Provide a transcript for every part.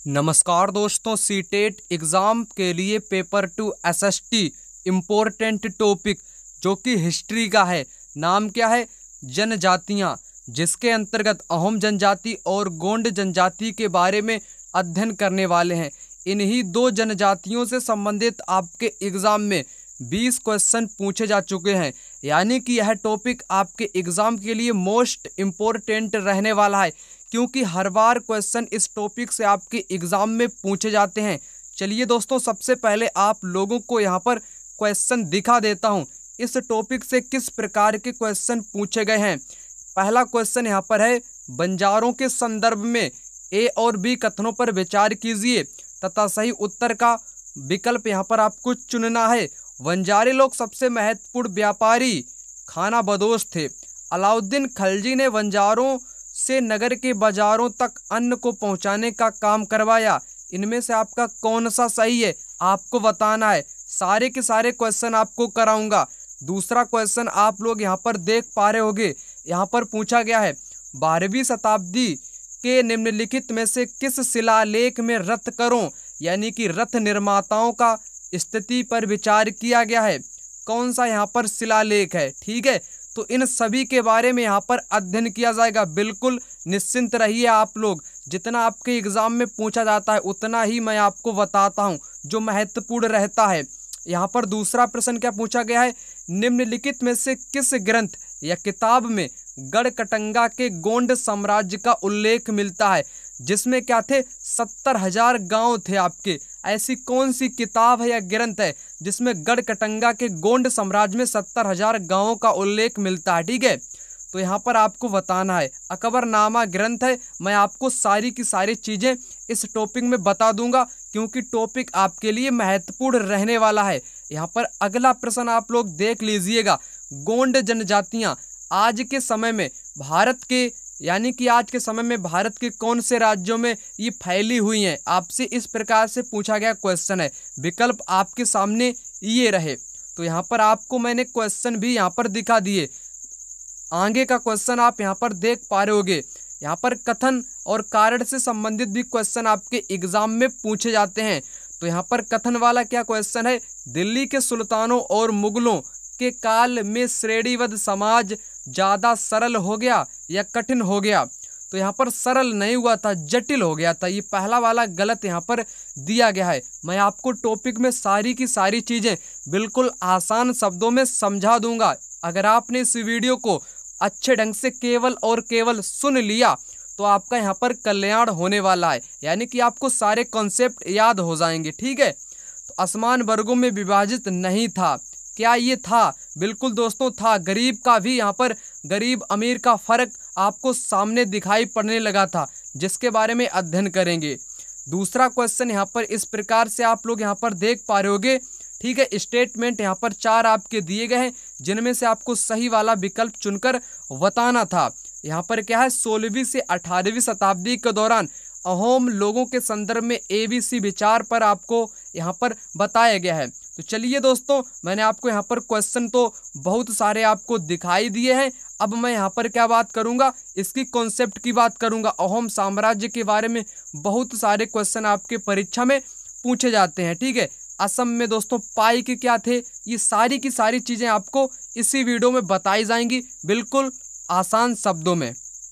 नमस्कार दोस्तों, CTET exam के लिए पेपर 2 एसएसटी इम्पोर्टेंट टॉपिक जो कि हिस्ट्री का है। नाम क्या है? जनजातियां, जिसके अंतर्गत अहोम जनजाति और गोंड जनजाति के बारे में अध्ययन करने वाले हैं। इन्हीं दो जनजातियों से संबंधित आपके एग्ज़ाम में 20 क्वेश्चन पूछे जा चुके हैं, यानी कि यह टॉपिक आपके एग्ज़ाम के लिए मोस्ट इम्पोर्टेंट रहने वाला है, क्योंकि हर बार क्वेश्चन इस टॉपिक से आपके एग्ज़ाम में पूछे जाते हैं। चलिए दोस्तों, सबसे पहले आप लोगों को यहाँ पर क्वेश्चन दिखा देता हूँ इस टॉपिक से किस प्रकार के क्वेश्चन पूछे गए हैं। पहला क्वेश्चन यहाँ पर है, बंजारों के संदर्भ में ए और बी कथनों पर विचार कीजिए तथा सही उत्तर का विकल्प यहाँ पर आपको चुनना है। बंजारे लोग सबसे महत्वपूर्ण व्यापारी खानाबदोश थे। अलाउद्दीन खलजी ने बंजारों से नगर के बाजारों तक अन्न को पहुंचाने का काम करवाया। इनमें से आपका कौन सा सही है आपको बताना है। सारे के सारे क्वेश्चन आपको कराऊंगा। दूसरा क्वेश्चन आप लोग यहाँ पर देख पा रहे होंगे, यहाँ पर पूछा गया है, 12वीं शताब्दी के निम्नलिखित में से किस शिलालेख में रथ करों यानी कि रथ निर्माताओं का स्थिति पर विचार किया गया है। कौन सा यहाँ पर शिलालेख है? ठीक है, तो इन सभी के बारे में यहाँ पर अध्ययन किया जाएगा। बिल्कुल निश्चिंत रहिए आप लोग, जितना आपके एग्जाम में पूछा जाता है उतना ही मैं आपको बताता हूँ जो महत्वपूर्ण रहता है। यहाँ पर दूसरा प्रश्न क्या पूछा गया है, निम्नलिखित में से किस ग्रंथ या किताब में गढ़कटंगा के गोंड साम्राज्य का उल्लेख मिलता है, जिसमें क्या थे 70,000 गांव थे आपके। ऐसी कौन सी किताब है या ग्रंथ है जिसमें गढ़कटंगा के गोंड साम्राज्य में 70,000 गांवों का उल्लेख मिलता है? ठीक है, तो यहाँ पर आपको बताना है। अकबरनामा ग्रंथ है। मैं आपको सारी की सारी चीज़ें इस टॉपिक में बता दूंगा, क्योंकि टॉपिक आपके लिए महत्वपूर्ण रहने वाला है। यहाँ पर अगला प्रश्न आप लोग देख लीजिएगा, गोंड जनजातियाँ आज के समय में भारत के यानी कि आज के समय में भारत के कौन से राज्यों में ये फैली हुई हैं? आपसे इस प्रकार से पूछा गया क्वेश्चन है। विकल्प आपके सामने ये रहे। तो यहाँ पर आपको मैंने क्वेश्चन भी यहाँ पर दिखा दिए। आगे का क्वेश्चन आप यहाँ पर देख पा रहे होगे। यहाँ पर कथन और कारण से संबंधित भी क्वेश्चन आपके एग्जाम में पूछे जाते हैं। तो यहाँ पर कथन वाला क्या क्वेश्चन है, दिल्ली के सुल्तानों और मुगलों के काल में श्रेणीबद्ध समाज ज़्यादा सरल हो गया या कठिन हो गया? तो यहाँ पर सरल नहीं हुआ था, जटिल हो गया था। ये पहला वाला गलत यहाँ पर दिया गया है। मैं आपको टॉपिक में सारी की सारी चीज़ें बिल्कुल आसान शब्दों में समझा दूंगा। अगर आपने इस वीडियो को अच्छे ढंग से केवल और केवल सुन लिया तो आपका यहाँ पर कल्याण होने वाला है, यानी कि आपको सारे कॉन्सेप्ट याद हो जाएंगे। ठीक है, तो असमान वर्गों में विभाजित नहीं था। क्या ये था? बिल्कुल दोस्तों था। गरीब का भी यहाँ पर गरीब अमीर का फर्क आपको सामने दिखाई पड़ने लगा था, जिसके बारे में अध्ययन करेंगे। दूसरा क्वेश्चन यहाँ पर इस प्रकार से आप लोग यहाँ पर देख पा रहे होगे। ठीक है, स्टेटमेंट यहाँ पर 4 आपके दिए गए हैं, जिनमें से आपको सही वाला विकल्प चुनकर बताना था। यहाँ पर क्या है, 16वीं से 18वीं शताब्दी के दौरान अहोम लोगों के संदर्भ में ABC विचार पर आपको यहाँ पर बताया गया है। तो चलिए दोस्तों, मैंने आपको यहाँ पर क्वेश्चन तो बहुत सारे आपको दिखाई दिए हैं। अब मैं यहाँ पर क्या बात करूँगा, इसकी कॉन्सेप्ट की बात करूँगा। अहोम साम्राज्य के बारे में बहुत सारे क्वेश्चन आपके परीक्षा में पूछे जाते हैं। ठीक है, असम में दोस्तों पाइक क्या थे, ये सारी की सारी चीज़ें आपको इसी वीडियो में बताई जाएंगी, बिल्कुल आसान शब्दों में।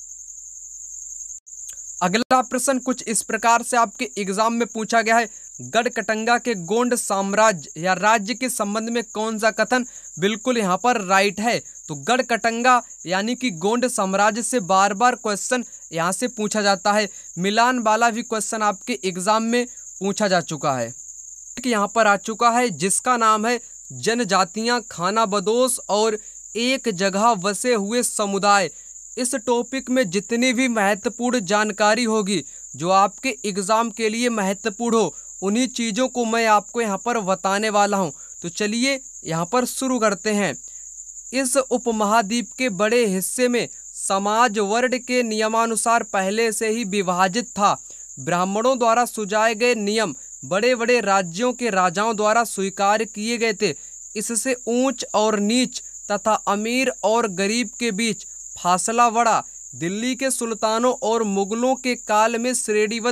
अगला प्रश्न कुछ इस प्रकार से आपके एग्जाम में पूछा गया है, गढ़कटंगा के गोंड साम्राज्य या राज्य के संबंध में कौन सा कथन बिल्कुल यहाँ पर राइट है? तो गढ़कटंगा यानी कि गोंड साम्राज्य से बार बार क्वेश्चन यहाँ से पूछा जाता है। मिलान वाला भी क्वेश्चन आपके एग्जाम में पूछा जा चुका है। यहाँ पर आ चुका है जिसका नाम है जनजातियाँ, खानाबदोश और एक जगह बसे हुए समुदाय। इस टॉपिक में जितनी भी महत्वपूर्ण जानकारी होगी जो आपके एग्ज़ाम के लिए महत्वपूर्ण हो, उन्हीं चीज़ों को मैं आपको यहाँ पर बताने वाला हूँ। तो चलिए यहाँ पर शुरू करते हैं। इस उपमहाद्वीप के बड़े हिस्से में समाज वर्ण के नियमानुसार पहले से ही विभाजित था। ब्राह्मणों द्वारा सुझाए गए नियम बड़े बड़े राज्यों के राजाओं द्वारा स्वीकार किए गए थे। इससे ऊंच और नीच तथा अमीर और गरीब के बीच फासला बढ़ा। दिल्ली के सुल्तानों और मुगलों के काल में श्रेणीबद्ध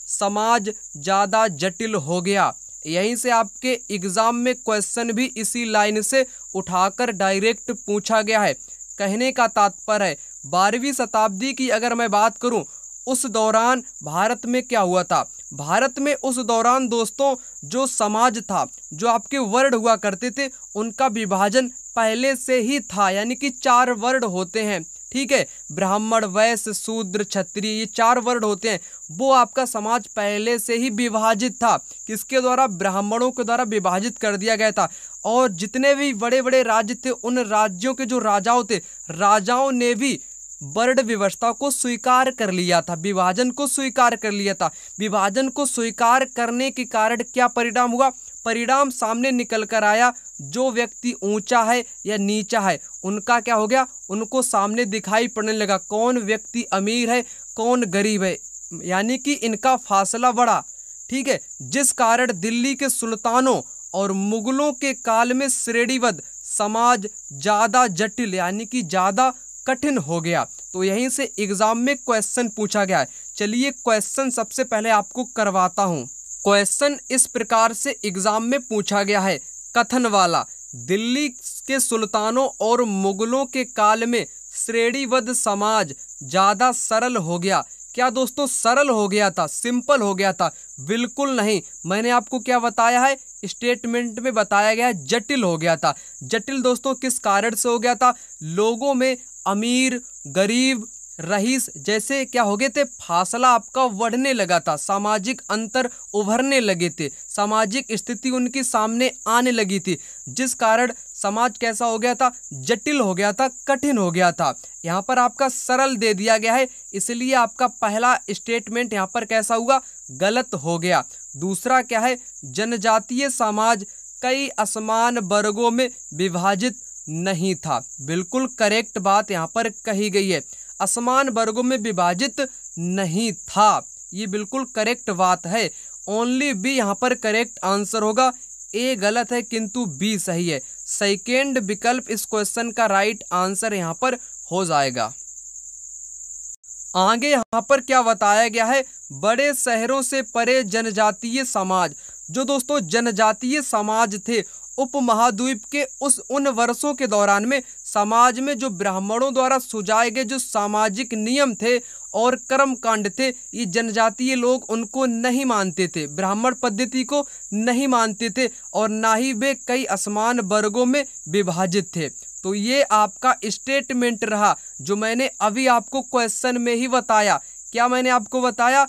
समाज ज़्यादा जटिल हो गया। यहीं से आपके एग्जाम में क्वेश्चन भी इसी लाइन से उठाकर डायरेक्ट पूछा गया है। कहने का तात्पर्य है 12वीं शताब्दी की अगर मैं बात करूं, उस दौरान भारत में क्या हुआ था। भारत में उस दौरान दोस्तों जो समाज था, जो आपके वर्ण हुआ करते थे, उनका विभाजन पहले से ही था। यानी कि 4 वर्ण होते हैं, ठीक है, ब्राह्मण, वैश्य, शूद्र, क्षत्रिय, ये 4 वर्ण होते हैं। वो आपका समाज पहले से ही विभाजित था। किसके द्वारा? ब्राह्मणों के द्वारा विभाजित कर दिया गया था। और जितने भी बड़े बड़े राज्य थे, उन राज्यों के जो राजाओं थे, राजाओं ने भी वर्ण व्यवस्था को स्वीकार कर लिया था, विभाजन को स्वीकार कर लिया था। विभाजन को स्वीकार करने के कारण क्या परिणाम हुआ? परिणाम सामने निकल कर आया। जो व्यक्ति ऊंचा है या नीचा है, उनका क्या हो गया? उनको सामने दिखाई पड़ने लगा। कौन व्यक्ति अमीर है, कौन गरीब है, यानी कि इनका फासला बढ़ा, ठीक है। जिस कारण दिल्ली के सुल्तानों और मुगलों के काल में श्रेणीबद्ध समाज ज़्यादा जटिल यानी कि ज़्यादा कठिन हो गया। तो यहीं से एग्जाम में क्वेश्चन पूछा गया है। चलिए क्वेश्चन सबसे पहले आपको करवाता हूं। क्वेश्चन इस प्रकार से एग्जाम में पूछा गया है, कथन वाला। दिल्ली के सुल्तानों और मुगलों के काल में श्रेणीबद्ध समाज ज़्यादा सरल हो गया। क्या दोस्तों सरल हो गया था, सिंपल हो गया था? बिल्कुल नहीं। मैंने आपको क्या बताया है, स्टेटमेंट में बताया गया है जटिल हो गया था। जटिल दोस्तों किस कारण से हो गया था? लोगों में अमीर, गरीब, रईस जैसे क्या हो गए थे, फासला आपका बढ़ने लगा था, सामाजिक अंतर उभरने लगे थे, सामाजिक स्थिति उनकी सामने आने लगी थी, जिस कारण समाज कैसा हो गया था? जटिल हो गया था, कठिन हो गया था। यहाँ पर आपका सरल दे दिया गया है, इसलिए आपका पहला स्टेटमेंट यहाँ पर कैसा हुआ? गलत हो गया। दूसरा क्या है? जनजातीय समाज कई असमान वर्गों में विभाजित नहीं था। बिल्कुल करेक्ट बात यहाँ पर कही गई है, असमान वर्गों में विभाजित नहीं था। ये बिल्कुल करेक्ट बात है। ओनली बी यहाँ पर करेक्ट आंसर होगा। ए गलत है किंतु बी सही है। सेकेंड विकल्प इस क्वेश्चन का राइट आंसर यहाँ पर हो जाएगा। आगे यहाँ पर क्या बताया गया है? बड़े शहरों से परे जनजातीय समाज। जो दोस्तों जनजातीय समाज थे, उपमहाद्वीप के उन वर्षों के दौरान में समाज में जो ब्राह्मणों द्वारा सुझाए गए जो सामाजिक नियम थे और कर्म कांड थे, ये जनजातीय लोग उनको नहीं मानते थे, ब्राह्मण पद्धति को नहीं मानते थे, और ना ही वे कई असमान वर्गों में विभाजित थे। तो ये आपका स्टेटमेंट रहा जो मैंने अभी आपको क्वेश्चन में ही बताया। क्या मैंने आपको बताया?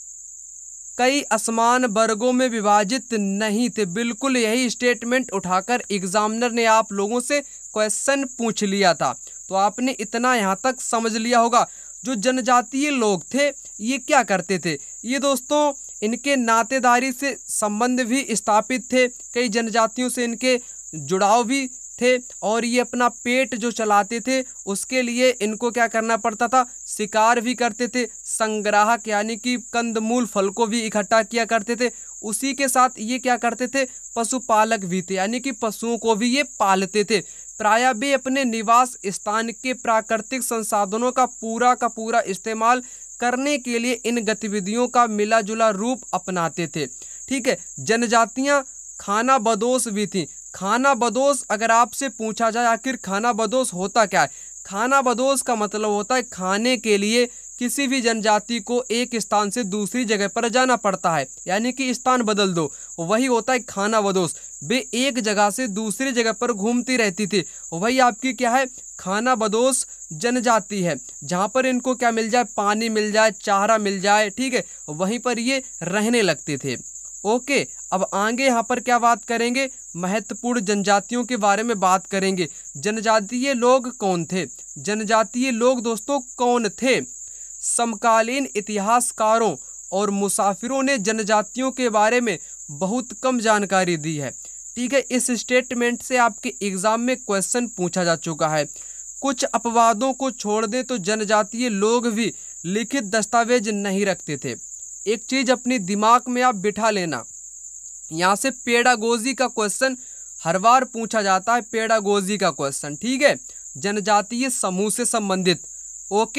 कई असमान वर्गों में विभाजित नहीं थे। बिल्कुल यही स्टेटमेंट उठाकर एग्जामिनर ने आप लोगों से क्वेश्चन पूछ लिया था। तो आपने इतना यहाँ तक समझ लिया होगा। जो जनजातीय लोग थे ये क्या करते थे? ये दोस्तों इनके नातेदारी से संबंध भी स्थापित थे, कई जनजातियों से इनके जुड़ाव भी थे, और ये अपना पेट जो चलाते थे उसके लिए इनको क्या करना पड़ता था? शिकार भी करते थे, संग्राहक यानी कि कंदमूल फल को भी इकट्ठा किया करते थे। उसी के साथ ये क्या करते थे? पशुपालक भी थे, यानी कि पशुओं को भी ये पालते थे। प्रायः वे अपने निवास स्थान के प्राकृतिक संसाधनों का पूरा इस्तेमाल करने के लिए इन गतिविधियों का मिला जुला रूप अपनाते थे। ठीक है, जनजातियां खाना बदोश भी थी। खाना बदोश अगर आपसे पूछा जाए आखिर खाना बदोश होता क्या है? खाना बदोश का मतलब होता है खाने के लिए किसी भी जनजाति को एक स्थान से दूसरी जगह पर जाना पड़ता है, यानी कि स्थान बदल दो, वही होता है खाना बदोश। वे एक जगह से दूसरी जगह पर घूमती रहती थी, वही आपकी क्या है? खाना बदोश जनजाति है, जहाँ पर इनको क्या मिल जाए? पानी मिल जाए, चारा मिल जाए, ठीक है, वहीं पर ये रहने लगते थे। ओके, अब आगे यहाँ पर क्या बात करेंगे? महत्वपूर्ण जनजातियों के बारे में बात करेंगे। जनजातीय लोग कौन थे? जनजातीय लोग दोस्तों कौन थे? समकालीन इतिहासकारों और मुसाफिरों ने जनजातियों के बारे में बहुत कम जानकारी दी है। ठीक है, इस स्टेटमेंट से आपके एग्जाम में क्वेश्चन पूछा जा चुका है। कुछ अपवादों को छोड़ दें तो जनजातीय लोग भी लिखित दस्तावेज नहीं रखते थे। एक चीज अपनी दिमाग में आप बिठा लेना, यहाँ से पेडागोजी का क्वेश्चन हर बार पूछा जाता है, पेडागोजी का क्वेश्चन, ठीक है, जनजातीय समूह से संबंधित। ओके,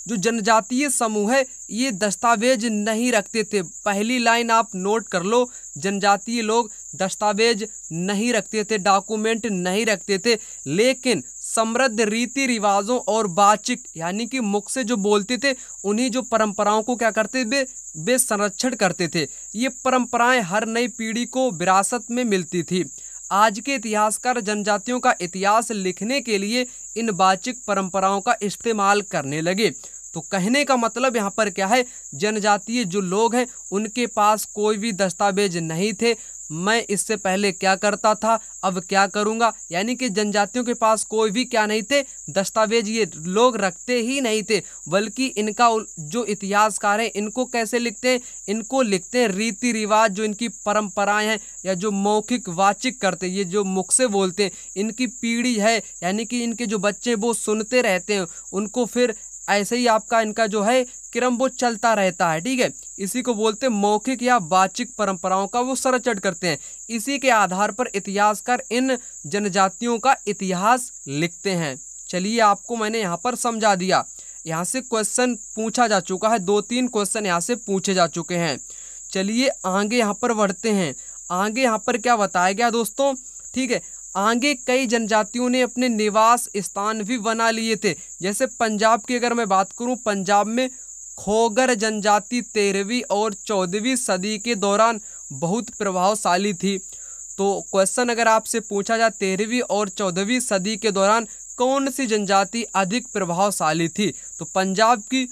जो जनजातीय समूह है ये दस्तावेज नहीं रखते थे। पहली लाइन आप नोट कर लो, जनजातीय लोग दस्तावेज नहीं रखते थे, डॉक्यूमेंट नहीं रखते थे, लेकिन समृद्ध रीति रिवाजों और वाचिक यानी कि मुख से जो बोलते थे उन्हीं जो परंपराओं को क्या करते वे संरक्षण करते थे। ये परंपराएं हर नई पीढ़ी को विरासत में मिलती थी। आज के इतिहासकार जनजातियों का इतिहास लिखने के लिए इन वाचिक परंपराओं का इस्तेमाल करने लगे। तो कहने का मतलब यहाँ पर क्या है, जनजातीय जो लोग हैं उनके पास कोई भी दस्तावेज नहीं थे। मैं इससे पहले क्या करता था, अब क्या करूँगा, यानी कि जनजातियों के पास कोई भी क्या नहीं थे, दस्तावेज ये लोग रखते ही नहीं थे। बल्कि इनका जो इतिहासकार हैं इनको कैसे लिखते हैं, इनको लिखते हैं रीति रिवाज, जो इनकी परंपराएं हैं या जो मौखिक वाचिक करते हैं, ये जो मुख से बोलते हैं, इनकी पीढ़ी है यानी कि इनके जो बच्चे वो सुनते रहते हैं, उनको फिर ऐसे ही आपका इनका जो है क्रम वो चलता रहता है। ठीक है, इसी को बोलते हैं मौखिक या वाचिक परंपराओं का वो संरक्षण करते हैं। इसी के आधार पर इतिहासकार इन जनजातियों का इतिहास लिखते हैं। चलिए आपको मैंने यहाँ पर समझा दिया। यहाँ से क्वेश्चन पूछा जा चुका है, 2-3 क्वेश्चन यहाँ से पूछे जा चुके हैं। चलिए आगे यहाँ पर बढ़ते हैं। आगे यहाँ पर क्या बताया गया दोस्तों, ठीक है, आगे कई जनजातियों ने अपने निवास स्थान भी बना लिए थे। जैसे पंजाब की अगर मैं बात करूं, पंजाब में खोगर जनजाति 13वीं और 14वीं सदी के दौरान बहुत प्रभावशाली थी। तो क्वेश्चन अगर आपसे पूछा जाए 13वीं और 14वीं सदी के दौरान कौन सी जनजाति अधिक प्रभावशाली थी, तो पंजाब की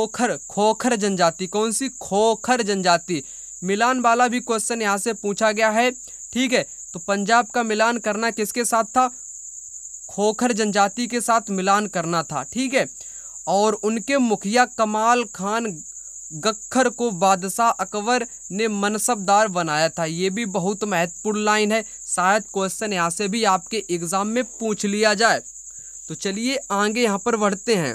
खोखर जनजाति। कौन सी? खोखर जनजाति। मिलान वाला भी क्वेश्चन यहाँ से पूछा गया है। ठीक है, तो पंजाब का मिलान करना किसके साथ था? खोखर जनजाति के साथ मिलान करना था। ठीक है, और उनके मुखिया कमाल खान गख्खर को बादशाह अकबर ने मनसबदार बनाया था। ये भी बहुत महत्वपूर्ण लाइन है, शायद क्वेश्चन यहाँ से भी आपके एग्जाम में पूछ लिया जाए। तो चलिए आगे यहाँ पर बढ़ते हैं।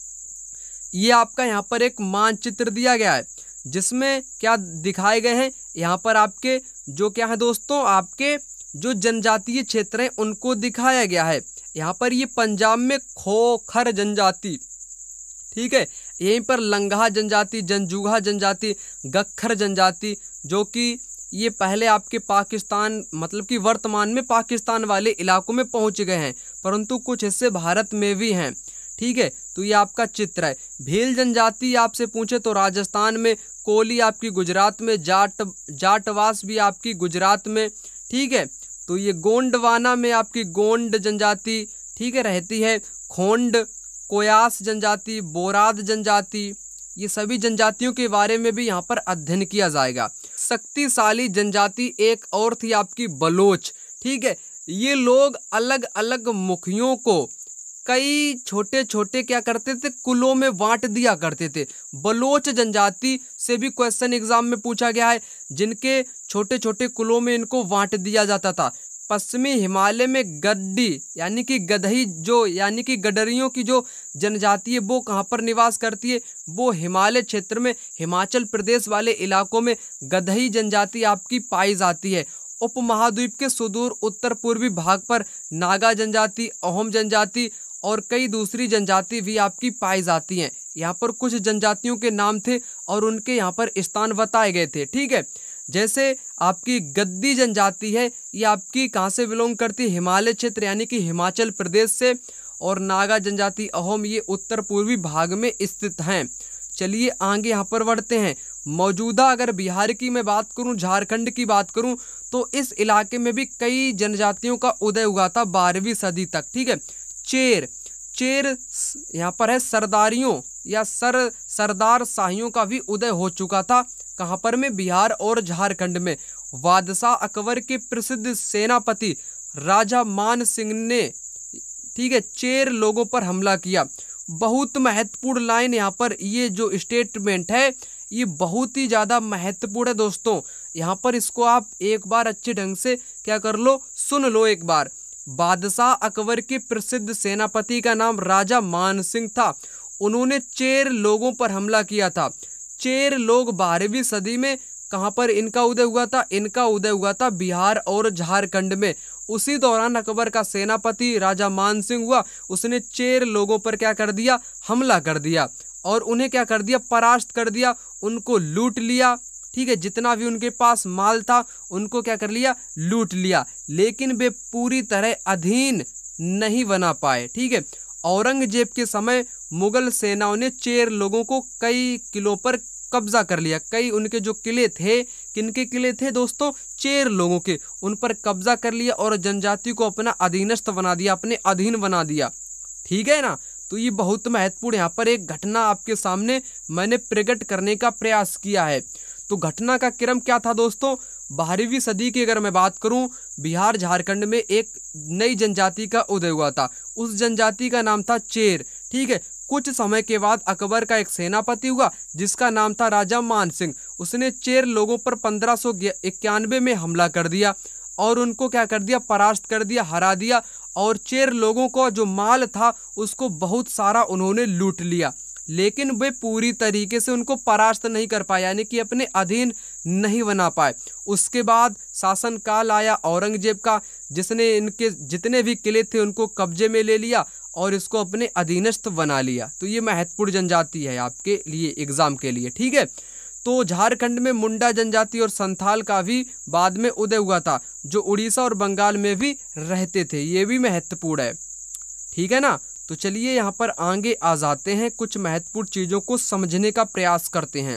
ये आपका यहाँ पर एक मानचित्र दिया गया है जिसमें क्या दिखाए गए हैं, यहाँ पर आपके जो क्या है दोस्तों, आपके जो जनजातीय क्षेत्र हैं उनको दिखाया गया है। यहाँ पर ये पंजाब में खोखर जनजाति, ठीक है, यहीं पर लंगहा जनजाति, जंजुगा जनजाति, गख्खर जनजाति, जो कि ये पहले आपके पाकिस्तान मतलब कि वर्तमान में पाकिस्तान वाले इलाकों में पहुंच गए हैं, परंतु कुछ हिस्से भारत में भी हैं। ठीक है, तो ये आपका चित्र है। भील जनजाति आपसे पूछे तो राजस्थान में, कोली आपकी गुजरात में, जाटवास भी आपकी गुजरात में। ठीक है, तो ये गोंडवाना में आपकी गोंड जनजाति, ठीक है, रहती है। खोंड, कोयास जनजाति, बोराद जनजाति, ये सभी जनजातियों के बारे में भी यहाँ पर अध्ययन किया जाएगा। शक्तिशाली जनजाति एक और थी आपकी बलोच। ठीक है, ये लोग अलग अलग मुखियों को कई छोटे छोटे क्या करते थे, कुलों में बांट दिया करते थे। बलोच जनजाति से भी क्वेश्चन एग्जाम में पूछा गया है, जिनके छोटे छोटे कुलों में इनको बांट दिया जाता था। पश्चिमी हिमालय में गड्डी यानी कि गदही जो यानी कि गडरियों की जो जनजाति है वो कहाँ पर निवास करती है, वो हिमालय क्षेत्र में, हिमाचल प्रदेश वाले इलाकों में गदही जनजाति आपकी पाई जाती है। उपमहाद्वीप के सुदूर उत्तर पूर्वी भाग पर नागा जनजाति, अहोम जनजाति और कई दूसरी जनजाति भी आपकी पाई जाती हैं। यहाँ पर कुछ जनजातियों के नाम थे और उनके यहाँ पर स्थान बताए गए थे। ठीक है, जैसे आपकी गद्दी जनजाति है, ये आपकी कहाँ से बिलोंग करती है, हिमालय क्षेत्र यानी कि हिमाचल प्रदेश से। और नागा जनजाति, अहोम, ये उत्तर पूर्वी भाग में स्थित हैं। चलिए आगे यहाँ पर बढ़ते हैं। मौजूदा अगर बिहार की मैं बात करूँ, झारखंड की बात करूँ, तो इस इलाके में भी कई जनजातियों का उदय हुआ था 12वीं सदी तक। ठीक है, चेर यहाँ पर है सरदारियों या सरदार शाहियों का भी उदय हो चुका था। कहाँ पर में? बिहार और झारखंड में। बादशाह अकबर के प्रसिद्ध सेनापति राजा मान सिंह ने, ठीक है, चेर लोगों पर हमला किया। बहुत महत्वपूर्ण लाइन यहाँ पर, ये जो स्टेटमेंट है ये बहुत ही ज़्यादा महत्वपूर्ण है दोस्तों। यहाँ पर इसको आप एक बार अच्छे ढंग से क्या कर लो, सुन लो एक बार। बादशाह अकबर के प्रसिद्ध सेनापति का नाम राजा मान सिंह था। उन्होंने चेर लोगों पर हमला किया था। चेर लोग 12वीं सदी में कहाँ पर इनका उदय हुआ था? इनका उदय हुआ था बिहार और झारखंड में। उसी दौरान अकबर का सेनापति राजा मान सिंह हुआ, उसने चेर लोगों पर क्या कर दिया? हमला कर दिया। और उन्हें क्या कर दिया, परास्त कर दिया, उनको लूट लिया। ठीक है, जितना भी उनके पास माल था उनको क्या कर लिया, लूट लिया, लेकिन वे पूरी तरह अधीन नहीं बना पाए। ठीक है, औरंगजेब के समय मुगल सेनाओं ने चेर लोगों को कई किलों पर कब्जा कर लिया। कई उनके जो किले थे, किनके किले थे दोस्तों, चेर लोगों के, उन पर कब्जा कर लिया और जनजाति को अपना अधीनस्थ बना दिया, अपने अधीन बना दिया। ठीक है ना, तो ये बहुत महत्वपूर्ण यहाँ पर एक घटना आपके सामने मैंने प्रकट करने का प्रयास किया है। तो घटना का क्रम क्या था दोस्तों, 12वीं सदी की अगर मैं बात करूं, बिहार झारखंड में एक नई जनजाति का उदय हुआ था। उस जनजाति का नाम था चेर। ठीक है, कुछ समय के बाद अकबर का एक सेनापति हुआ जिसका नाम था राजा मान सिंह। उसने चेर लोगों पर 1591 में हमला कर दिया और उनको क्या कर दिया, परास्त कर दिया, हरा दिया, और चेर लोगों को जो माल था उसको बहुत सारा उन्होंने लूट लिया, लेकिन वे पूरी तरीके से उनको परास्त नहीं कर पाए, यानी कि अपने अधीन नहीं बना पाए। उसके बाद शासनकाल आया औरंगजेब का, जिसने इनके जितने भी किले थे उनको कब्जे में ले लिया और इसको अपने अधीनस्थ बना लिया। तो ये महत्वपूर्ण जनजाति है आपके लिए, एग्जाम के लिए। ठीक है, तो झारखंड में मुंडा जनजाति और संथाल का भी बाद में उदय हुआ था, जो उड़ीसा और बंगाल में भी रहते थे। ये भी महत्वपूर्ण है। ठीक है ना, तो चलिए यहाँ पर आगे आ जाते हैं, कुछ महत्वपूर्ण चीज़ों को समझने का प्रयास करते हैं।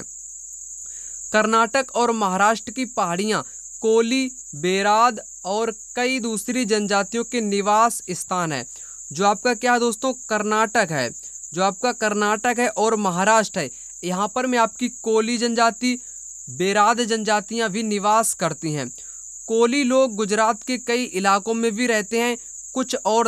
कर्नाटक और महाराष्ट्र की पहाड़ियाँ कोली, बेराद और कई दूसरी जनजातियों के निवास स्थान है। जो आपका क्या है दोस्तों, कर्नाटक है, जो आपका कर्नाटक है और महाराष्ट्र है, यहाँ पर में आपकी कोली जनजाति, बेराद जनजातियाँ भी निवास करती हैं। कोली लोग गुजरात के कई इलाकों में भी रहते हैं। कुछ और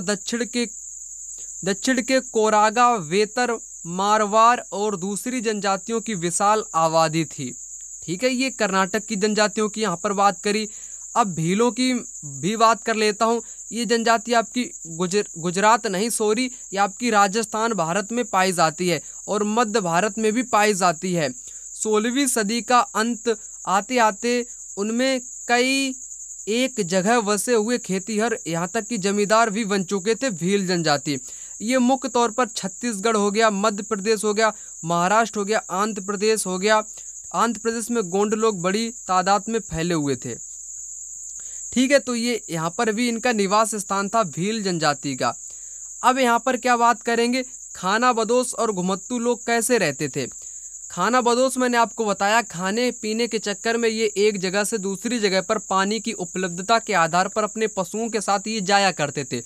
दक्षिण के कोरागा, वेतर, मारवाड़ और दूसरी जनजातियों की विशाल आबादी थी। ठीक है, ये कर्नाटक की जनजातियों की यहाँ पर बात करी। अब भीलों की भी बात कर लेता हूँ। ये जनजाति आपकी गुजरात नहीं सॉरी, ये आपकी राजस्थान भारत में पाई जाती है और मध्य भारत में भी पाई जाती है। 16वीं सदी का अंत आते आते उनमें कई एक जगह बसे हुए खेतीहर, यहाँ तक कि जमींदार भी बन चुके थे भील जनजाति। ये मुख्य तौर पर छत्तीसगढ़ हो गया, मध्य प्रदेश हो गया, महाराष्ट्र हो गया, आंध्र प्रदेश हो गया। आंध्र प्रदेश में गोंड लोग बड़ी तादाद में फैले हुए थे। ठीक है, तो ये यहाँ पर भी इनका निवास स्थान था भील जनजाति का। अब यहाँ पर क्या बात करेंगे, खाना बदोश और घुमत्तू लोग कैसे रहते थे। खाना बदोश मैंने आपको बताया, खाने पीने के चक्कर में ये एक जगह से दूसरी जगह पर पानी की उपलब्धता के आधार पर अपने पशुओं के साथ ये जाया करते थे,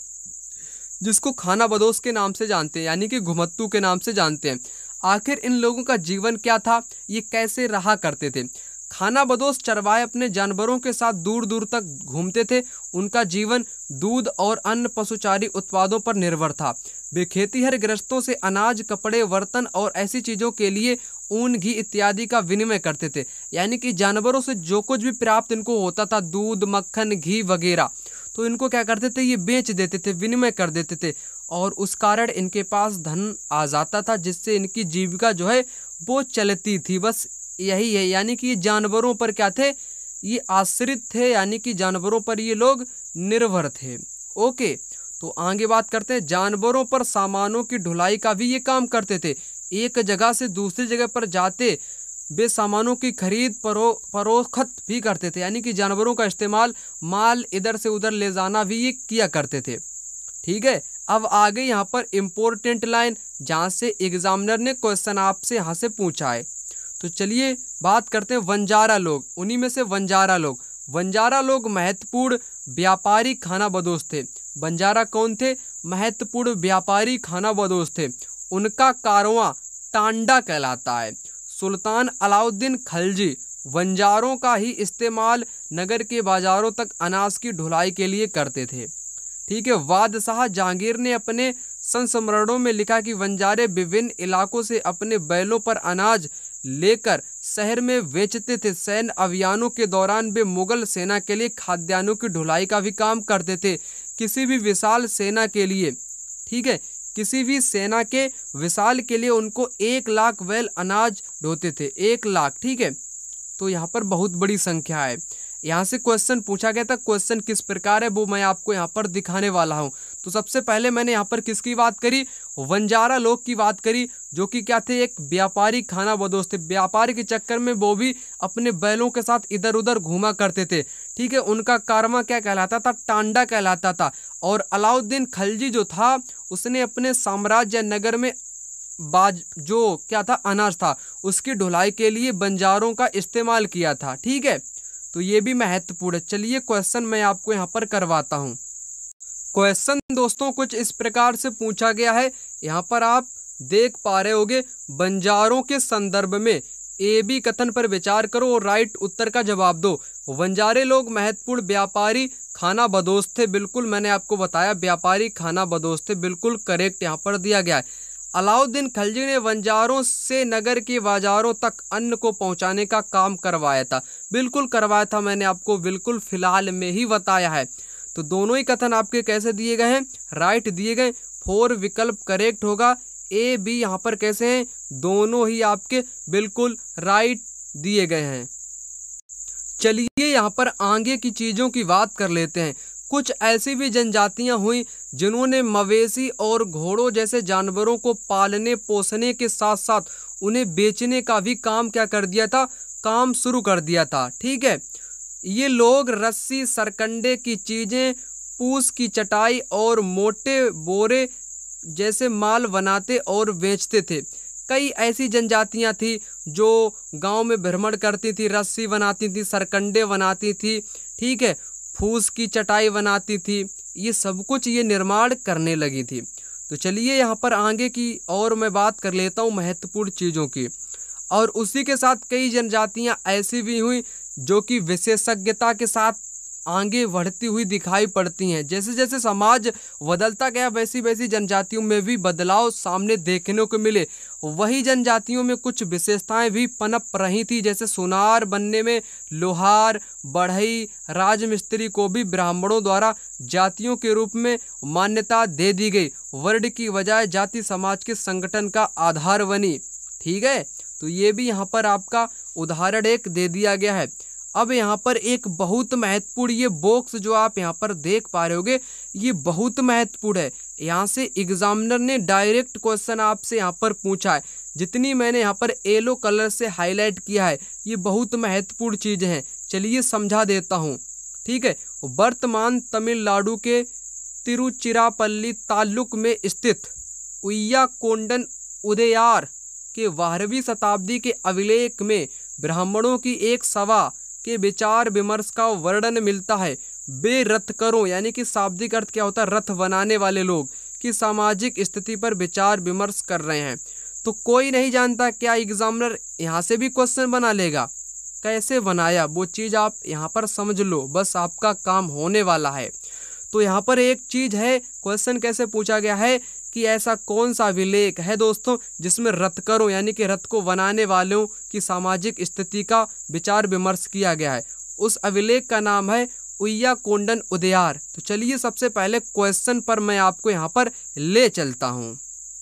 जिसको खाना बदोश के नाम से जानते हैं, यानी कि घुमत्तू के नाम से जानते हैं। आखिर इन लोगों का जीवन क्या था, ये कैसे रहा करते थे। खाना बदोश चरवाहे अपने जानवरों के साथ दूर दूर तक घूमते थे। उनका जीवन दूध और अन्य पशुचारी उत्पादों पर निर्भर था। वे खेतीहर गृहस्थों से अनाज, कपड़े, बर्तन और ऐसी चीज़ों के लिए ऊन, घी इत्यादि का विनिमय करते थे, यानी कि जानवरों से जो कुछ भी प्राप्त इनको होता था, दूध, मक्खन, घी वगैरह, तो इनको क्या करते थे, ये बेच देते थे, विनिमय कर देते थे, और उस कारण इनके पास धन आ जाता था, जिससे इनकी जीविका जो है वो चलती थी। बस यही है, यानी कि ये जानवरों पर क्या थे, ये आश्रित थे, यानी कि जानवरों पर ये लोग निर्भर थे। ओके, तो आगे बात करते हैं। जानवरों पर सामानों की ढुलाई का भी ये काम करते थे। एक जगह से दूसरी जगह पर जाते वे सामानों की खरीद फरोख्त भी करते थे, यानी कि जानवरों का इस्तेमाल माल इधर से उधर ले जाना भी ये किया करते थे। ठीक है, अब आगे यहाँ पर इम्पोर्टेंट लाइन, जहाँ से एग्जामिनर ने क्वेश्चन आपसे यहाँ से पूछा है। तो चलिए बात करते हैं वंजारा लोग। उन्हीं में से वंजारा लोग महत्वपूर्ण व्यापारी खाना बदोश थे। बंजारा कौन थे, महत्वपूर्ण व्यापारी खाना बदोश थे। उनका कारवां टांडा कहलाता है। सुल्तान अलाउद्दीन खलजी वंजारों का ही इस्तेमाल नगर के बाजारों तक अनाज की ढुलाई के लिए करते थे। ठीक है, बादशाह जहांगीर ने अपने संस्मरणों में लिखा कि वंजारे विभिन्न इलाकों से अपने बैलों पर अनाज लेकर शहर में बेचते थे। सैन्य अभियानों के दौरान वे मुगल सेना के लिए खाद्यान्नों की ढुलाई का भी काम करते थे। किसी भी विशाल सेना के लिए, ठीक है, किसी भी सेना के विशाल के लिए उनको 1 लाख बैल अनाज ढोते थे, 1 लाख। ठीक है, तो यहाँ पर बहुत बड़ी संख्या है। यहाँ से क्वेश्चन पूछा गया था, क्वेश्चन किस प्रकार है वो मैं आपको यहाँ पर दिखाने वाला हूँ। तो सबसे पहले मैंने यहाँ पर किसकी बात करी, वंजारा लोग की बात करी, जो कि क्या थे, एक व्यापारी खानाबदोश थे। व्यापार के चक्कर में वो भी अपने बैलों के साथ इधर उधर घूमा करते थे, ठीक है। उनका कारवां क्या कहलाता था, टांडा कहलाता था। और अलाउद्दीन खलजी जो था उसने अपने साम्राज्य नगर में जो क्या था, अनाज था, उसकी ढुलाई के लिए बंजारों का इस्तेमाल किया था, ठीक है। तो ये भी महत्वपूर्ण है। चलिए क्वेश्चन मैं आपको यहाँ पर करवाता हूँ। क्वेश्चन दोस्तों कुछ इस प्रकार से पूछा गया है, यहाँ पर आप देख पा रहे होगे, बंजारों के संदर्भ में ए बी कथन पर विचार करो और राइट उत्तर का जवाब दो। वंजारे लोग महत्वपूर्ण व्यापारी खानाबदोश थे, बिल्कुल मैंने आपको बताया व्यापारी खानाबदोश थे, बिल्कुल करेक्ट यहाँ पर दिया गया है। अलाउद्दीन खलजी ने वंजारों से नगर के बाजारों तक अन्न को पहुंचाने का काम करवाया था, बिल्कुल करवाया था, मैंने आपको बिल्कुल फिलहाल में ही बताया है। तो दोनों ही कथन आपके कैसे दिए गए हैं, राइट दिए गए। 4 विकल्प करेक्ट होगा, ए बी यहाँ पर कैसे हैं, दोनों ही आपके बिल्कुल राइट दिए गए हैं। चलिए यहाँ पर आगे की चीज़ों की बात कर लेते हैं। कुछ ऐसी भी जनजातियां हुई जिन्होंने मवेशी और घोड़ों जैसे जानवरों को पालने पोसने के साथ साथ उन्हें बेचने का भी काम क्या कर दिया था, काम शुरू कर दिया था, ठीक है। ये लोग रस्सी, सरकंडे की चीज़ें, पूस की चटाई और मोटे बोरे जैसे माल बनाते और बेचते थे। कई ऐसी जनजातियां थी जो गांव में भ्रमण करती थी, रस्सी बनाती थी, सरकंडे बनाती थी, ठीक है, फूस की चटाई बनाती थी, ये सब कुछ ये निर्माण करने लगी थी। तो चलिए यहाँ पर आगे की और मैं बात कर लेता हूँ महत्वपूर्ण चीज़ों की। और उसी के साथ कई जनजातियाँ ऐसी भी हुई जो कि विशेषज्ञता के साथ आगे बढ़ती हुई दिखाई पड़ती हैं। जैसे जैसे समाज बदलता गया वैसी वैसी जनजातियों में भी बदलाव सामने देखने को मिले। वही जनजातियों में कुछ विशेषताएं भी पनप रही थी, जैसे सुनार बनने में लोहार, बढ़ई, राजमिस्त्री को भी ब्राह्मणों द्वारा जातियों के रूप में मान्यता दे दी गई। वर्ण की बजाय जाति समाज के संगठन का आधार बनी, ठीक है। तो ये भी यहाँ पर आपका उदाहरण एक दे दिया गया है। अब यहाँ पर एक बहुत महत्वपूर्ण ये बॉक्स जो आप यहाँ पर देख पा रहे होगे, ये बहुत महत्वपूर्ण है। यहाँ से एग्जामिनर ने डायरेक्ट क्वेश्चन आपसे यहाँ पर पूछा है। जितनी मैंने यहाँ पर येलो कलर से हाईलाइट किया है ये बहुत महत्वपूर्ण चीज़ हैं। चलिए समझा देता हूँ, ठीक है। वर्तमान तमिलनाडु के तिरुचिरापल्ली ताल्लुक में स्थित उय्याकोंडन उदयार के 12वीं शताब्दी के अभिलेख में ब्राह्मणों की एक सभा के विचार विमर्श का वर्णन मिलता है। वे रथकरों यानी कि शाब्दिक अर्थ क्या होता है, रथ बनाने वाले लोग की सामाजिक स्थिति पर विचार विमर्श कर रहे हैं। तो कोई नहीं जानता क्या एग्जामिनर यहाँ से भी क्वेश्चन बना लेगा, कैसे बनाया वो चीज़ आप यहाँ पर समझ लो, बस आपका काम होने वाला है। तो यहाँ पर एक चीज़ है, क्वेश्चन कैसे पूछा गया है कि ऐसा कौन सा अभिलेख है दोस्तों जिसमें रथकरों यानी कि रथ को बनाने वालों की सामाजिक स्थिति का विचार विमर्श किया गया है। उस अभिलेख का नाम है उय्याकोंडन उदयार। तो चलिए सबसे पहले क्वेश्चन पर मैं आपको यहाँ पर ले चलता हूँ।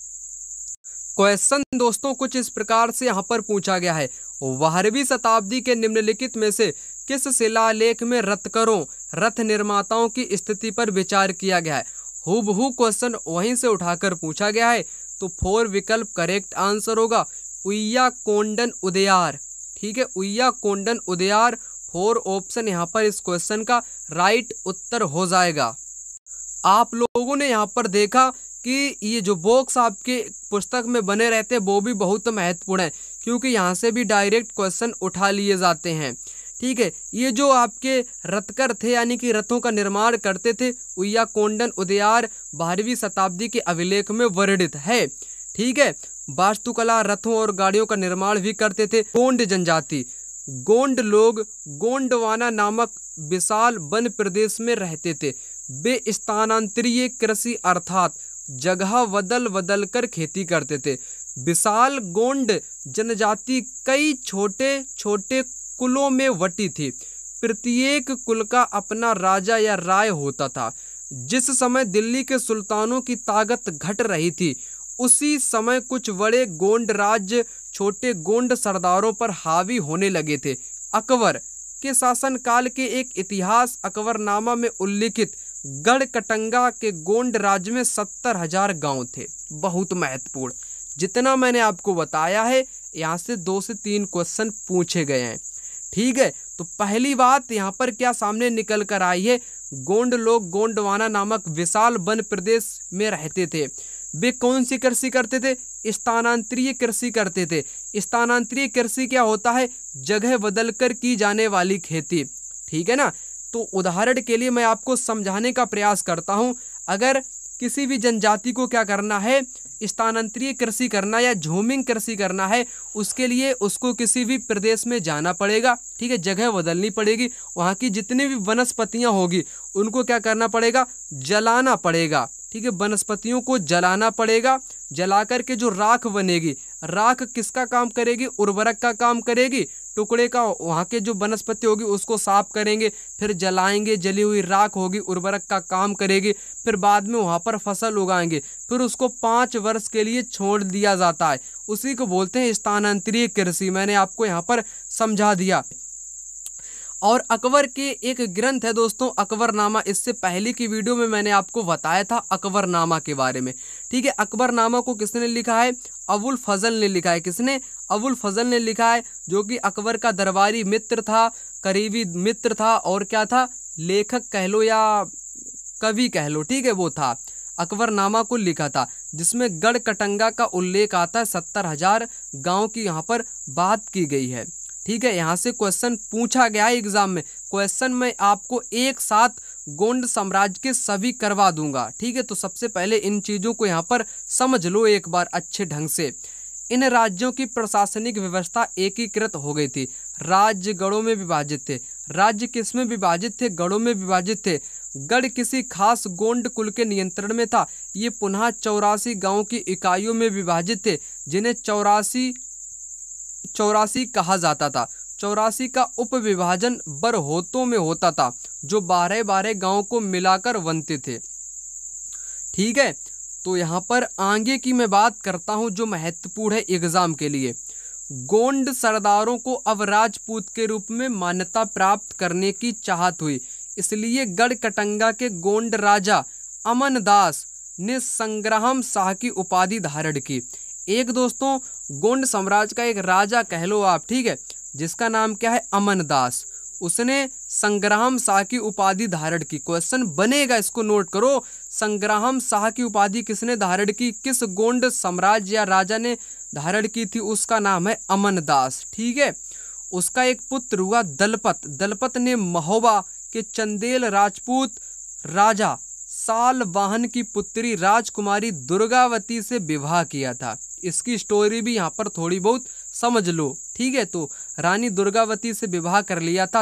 क्वेश्चन दोस्तों कुछ इस प्रकार से यहाँ पर पूछा गया है, 12वीं शताब्दी के निम्नलिखित में से किस शिलालेख में रथकरों रथ निर्माताओं की स्थिति पर विचार किया गया है। हूबहू क्वेश्चन वहीं से उठाकर पूछा गया है। तो 4 विकल्प करेक्ट आंसर होगा उय्याकोंडन उदयार, ठीक है, उय्याकोंडन उदयार 4 ऑप्शन यहाँ पर इस क्वेश्चन का राइट उत्तर हो जाएगा। आप लोगों ने यहाँ पर देखा कि ये जो बॉक्स आपके पुस्तक में बने रहते हैं वो भी बहुत महत्वपूर्ण है, क्योंकि यहाँ से भी डायरेक्ट क्वेश्चन उठा लिए जाते हैं, ठीक है। ये जो आपके रथकर थे यानी कि रथों का निर्माण करते थे, उय्याकोंडन उदयार 12वीं शताब्दी के अभिलेख में वर्णित है, ठीक है। वास्तुकला, रथों और गाड़ियों का निर्माण भी करते थे। गोंड जनजाति, गोंड लोग गोंडवाना नामक विशाल वन प्रदेश में रहते थे। वे स्थानांतरीय कृषि अर्थात जगह बदल बदल कर खेती करते थे। विशाल गोंड जनजाति कई छोटे छोटे कुलों में बटी थी। प्रत्येक कुल का अपना राजा या राय होता था। जिस समय दिल्ली के सुल्तानों की ताकत घट रही थी उसी समय कुछ बड़े गोंड राज्य छोटे गोंड सरदारों पर हावी होने लगे थे। अकबर के शासनकाल के एक इतिहास अकबरनामा में उल्लिखित गढ़कटंगा के गोंड राज्य में 70,000 गांव थे। बहुत महत्वपूर्ण, जितना मैंने आपको बताया है यहाँ से 2 से 3 क्वेश्चन पूछे गए हैं। ठीक है, तो पहली बात यहाँ पर क्या सामने निकल कर आई है, गोंड लोग गोंडवाना नामक विशाल वन प्रदेश में रहते थे। वे कौन सी कृषि करते थे? स्थानांतरीय कृषि करते थे। स्थानांतरीय कृषि क्या होता है? जगह बदलकर की जाने वाली खेती। ठीक है ना। तो उदाहरण के लिए मैं आपको समझाने का प्रयास करता हूं। अगर किसी भी जनजाति को क्या करना है, स्थानांतरीय कृषि करना या झूमिंग कृषि करना है, उसके लिए उसको किसी भी प्रदेश में जाना पड़ेगा। ठीक है, जगह बदलनी पड़ेगी। वहाँ की जितनी भी वनस्पतियाँ होगी उनको क्या करना पड़ेगा? जलाना पड़ेगा। ठीक है, वनस्पतियों को जलाना पड़ेगा। जला करके जो राख बनेगी, राख किसका काम करेगी? उर्वरक का काम करेगी। टुकड़े का वहाँ के जो वनस्पति होगी उसको साफ करेंगे, फिर जलाएंगे, जली हुई राख होगी उर्वरक का काम करेगी। फिर बाद में वहाँ पर फसल उगाएंगे, फिर उसको 5 वर्ष के लिए छोड़ दिया जाता है। उसी को बोलते हैं स्थानांतरीय कृषि। मैंने आपको यहाँ पर समझा दिया। और अकबर के एक ग्रंथ है दोस्तों, अकबरनामा। इससे पहले की वीडियो में मैंने आपको बताया था अकबरनामा के बारे में। ठीक है, अकबरनामा को किसने लिखा है? अबुल फजल ने लिखा है। किसने? अबुल फजल ने लिखा है, जो कि अकबर का दरबारी मित्र था, करीबी मित्र था, और क्या था? लेखक कह लो या कवि कह लो। ठीक है, वो था, अकबरनामा को लिखा था, जिसमें गढ़कटंगा का उल्लेख आता है। 70,000 गाँव की यहाँ पर बात की गई है। ठीक है, यहाँ से क्वेश्चन पूछा गया है एग्जाम में। क्वेश्चन मैं आपको एक साथ गोंड साम्राज्य के सभी करवा दूंगा। ठीक है, तो सबसे पहले इन चीज़ों को यहाँ पर समझ लो एक बार अच्छे ढंग से। इन राज्यों की प्रशासनिक व्यवस्था एकीकृत हो गई थी। राज्य गढ़ों में विभाजित थे। राज्य किस में विभाजित थे? गढ़ों में विभाजित थे। गढ़ किसी खास गोंड कुल के नियंत्रण में था। ये पुनः 84 गाँव की इकाइयों में विभाजित थे, जिन्हें 84 कहा जाता था। 84 का उपविभाजन बरहोतों में होता था, जो 12-12 गांव को मिलाकर बनते थे। ठीक है, तो यहाँ पर आगे की मैं बात करता हूँ जो महत्वपूर्ण है एग्जाम के लिए। गोंड सरदारों को अब राजपूत के रूप में मान्यता प्राप्त करने की चाहत हुई, इसलिए गढ़कटंगा के गोंड राजा अमनदास ने संग्राम शाह की उपाधि धारण की। एक दोस्तों गोंड साम्राज्य का एक राजा कह लो आप, ठीक है, जिसका नाम क्या है? अमनदास। उसने संग्राम शाह की उपाधि धारण की। क्वेश्चन बनेगा, इसको नोट करो। संग्राम शाह की उपाधि किसने धारण की? किस गोंड साम्राज्य या राजा ने धारण की थी? उसका नाम है अमनदास। ठीक है, उसका एक पुत्र हुआ दलपत। दलपत ने महोबा के चंदेल राजपूत राजा सालवाहन की पुत्री राजकुमारी दुर्गावती से विवाह किया था। इसकी स्टोरी भी यहाँ पर थोड़ी बहुत समझ लो। ठीक है, तो रानी दुर्गावती से विवाह कर लिया था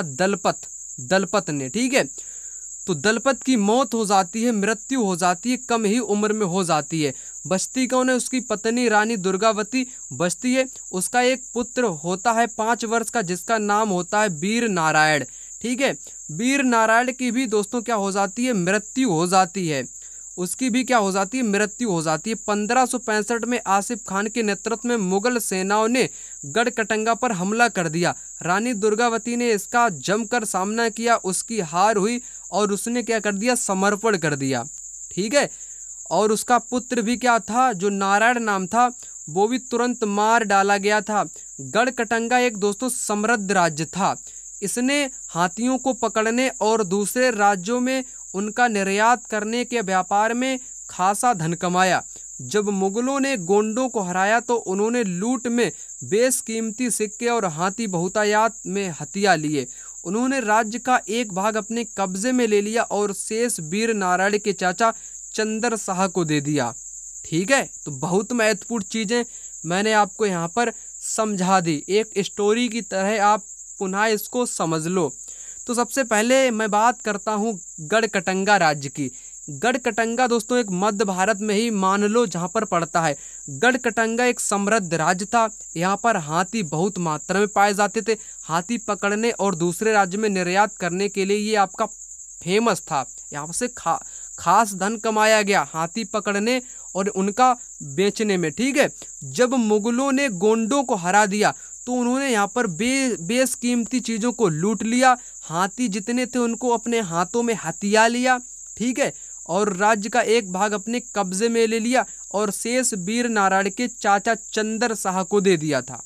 दलपत ने। ठीक है, तो दलपत की मौत हो जाती है, मृत्यु हो जाती है, कम ही उम्र में हो जाती है। बचती कौन है? उसकी पत्नी रानी दुर्गावती बचती है। उसका एक पुत्र होता है 5 वर्ष का, जिसका नाम होता है वीर नारायण। ठीक है, वीर नारायण की भी दोस्तों क्या हो जाती है? मृत्यु हो जाती है। उसकी भी क्या हो जाती है? मृत्यु हो जाती है। 1565 में आसिफ खान के नेतृत्व में मुगल सेनाओं ने गढ़कटंगा पर हमला कर दिया। रानी दुर्गावती ने इसका जमकर सामना किया, उसकी हार हुई और उसने क्या कर दिया? समर्पण कर दिया। ठीक है, और उसका पुत्र भी क्या था, जो नारायण नाम था, वो भी तुरंत मार डाला गया था। गढ़कटंगा एक दोस्तों समृद्ध राज्य था। इसने हाथियों को पकड़ने और दूसरे राज्यों में उनका निर्यात करने के व्यापार में खासा धन कमाया। जब मुगलों ने गोंडों को हराया तो उन्होंने लूट में बेशकीमती सिक्के और हाथी बहुतायत में हथियार लिए। उन्होंने राज्य का एक भाग अपने कब्जे में ले लिया और शेष वीर नारायण के चाचा चंदर शाह को दे दिया। ठीक है, तो बहुत महत्वपूर्ण चीज़ें मैंने आपको यहाँ पर समझा दी। एक स्टोरी की तरह आप पुनः इसको समझ लो। तो सबसे पहले मैं बात करता हूँ गढ़कटंगा राज्य की। गढ़कटंगा दोस्तों एक मध्य भारत में ही मान लो जहाँ पर पड़ता है। गढ़कटंगा एक समृद्ध राज्य था। यहाँ पर हाथी बहुत मात्रा में पाए जाते थे। हाथी पकड़ने और दूसरे राज्य में निर्यात करने के लिए ये आपका फेमस था। यहाँ से खास धन कमाया गया हाथी पकड़ने और उनका बेचने में। ठीक है, जब मुगलों ने गोंडों को हरा दिया तो उन्होंने यहाँ पर बेशकीमती चीज़ों को लूट लिया। हाथी जितने थे उनको अपने हाथों में हथिया लिया, ठीक है, और राज्य का एक भाग अपने कब्जे में ले लिया और शेष वीर नारायण के चाचा चंद्र शाह को दे दिया था।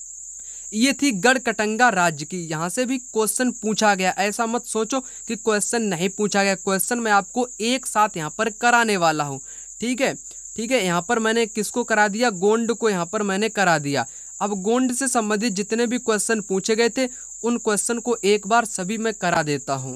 ये थी गढ़कटंगा राज्य की। यहाँ से भी क्वेश्चन पूछा गया, ऐसा मत सोचो कि क्वेश्चन नहीं पूछा गया। क्वेश्चन मैं आपको एक साथ यहाँ पर कराने वाला हूँ, ठीक है, ठीक है। यहाँ पर मैंने किसको करा दिया, गोंड को यहाँ पर मैंने करा दिया। अब गोंड से संबंधित जितने भी क्वेश्चन पूछे गए थे उन क्वेश्चन को एक बार सभी मैं करा देता हूँ।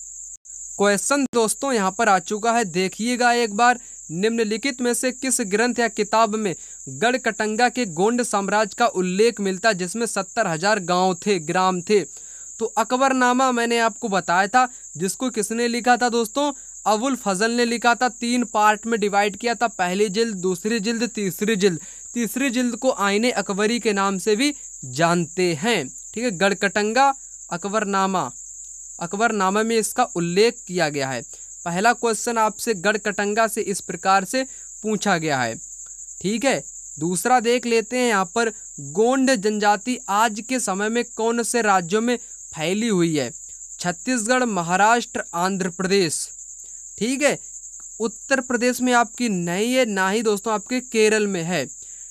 क्वेश्चन दोस्तों यहाँ पर आ चुका है, देखिएगा एक बार। निम्नलिखित में से किस ग्रंथ या किताब में गढ़कटंगा के गोंड साम्राज्य का उल्लेख मिलता जिसमें 70,000 गांव थे, ग्राम थे? तो अकबरनामा मैंने आपको बताया था, जिसको किसने लिखा था दोस्तों, अबुल फजल ने लिखा था। 3 पार्ट में डिवाइड किया था, पहली जिल्द, दूसरी जिल्द, तीसरी जिल्द। तीसरी जिल्द को आईने अकबरी के नाम से भी जानते हैं, ठीक है। गढ़कटंगा अकबरनामा, अकबरनामा में इसका उल्लेख किया गया है। पहला क्वेश्चन आपसे गढ़कटंगा से इस प्रकार से पूछा गया है, ठीक है। दूसरा देख लेते हैं यहाँ पर, गोंड जनजाति आज के समय में कौन से राज्यों में फैली हुई है? छत्तीसगढ़, महाराष्ट्र, आंध्र प्रदेश, ठीक है। उत्तर प्रदेश में आपकी नहीं है, ना ही दोस्तों आपके केरल में है,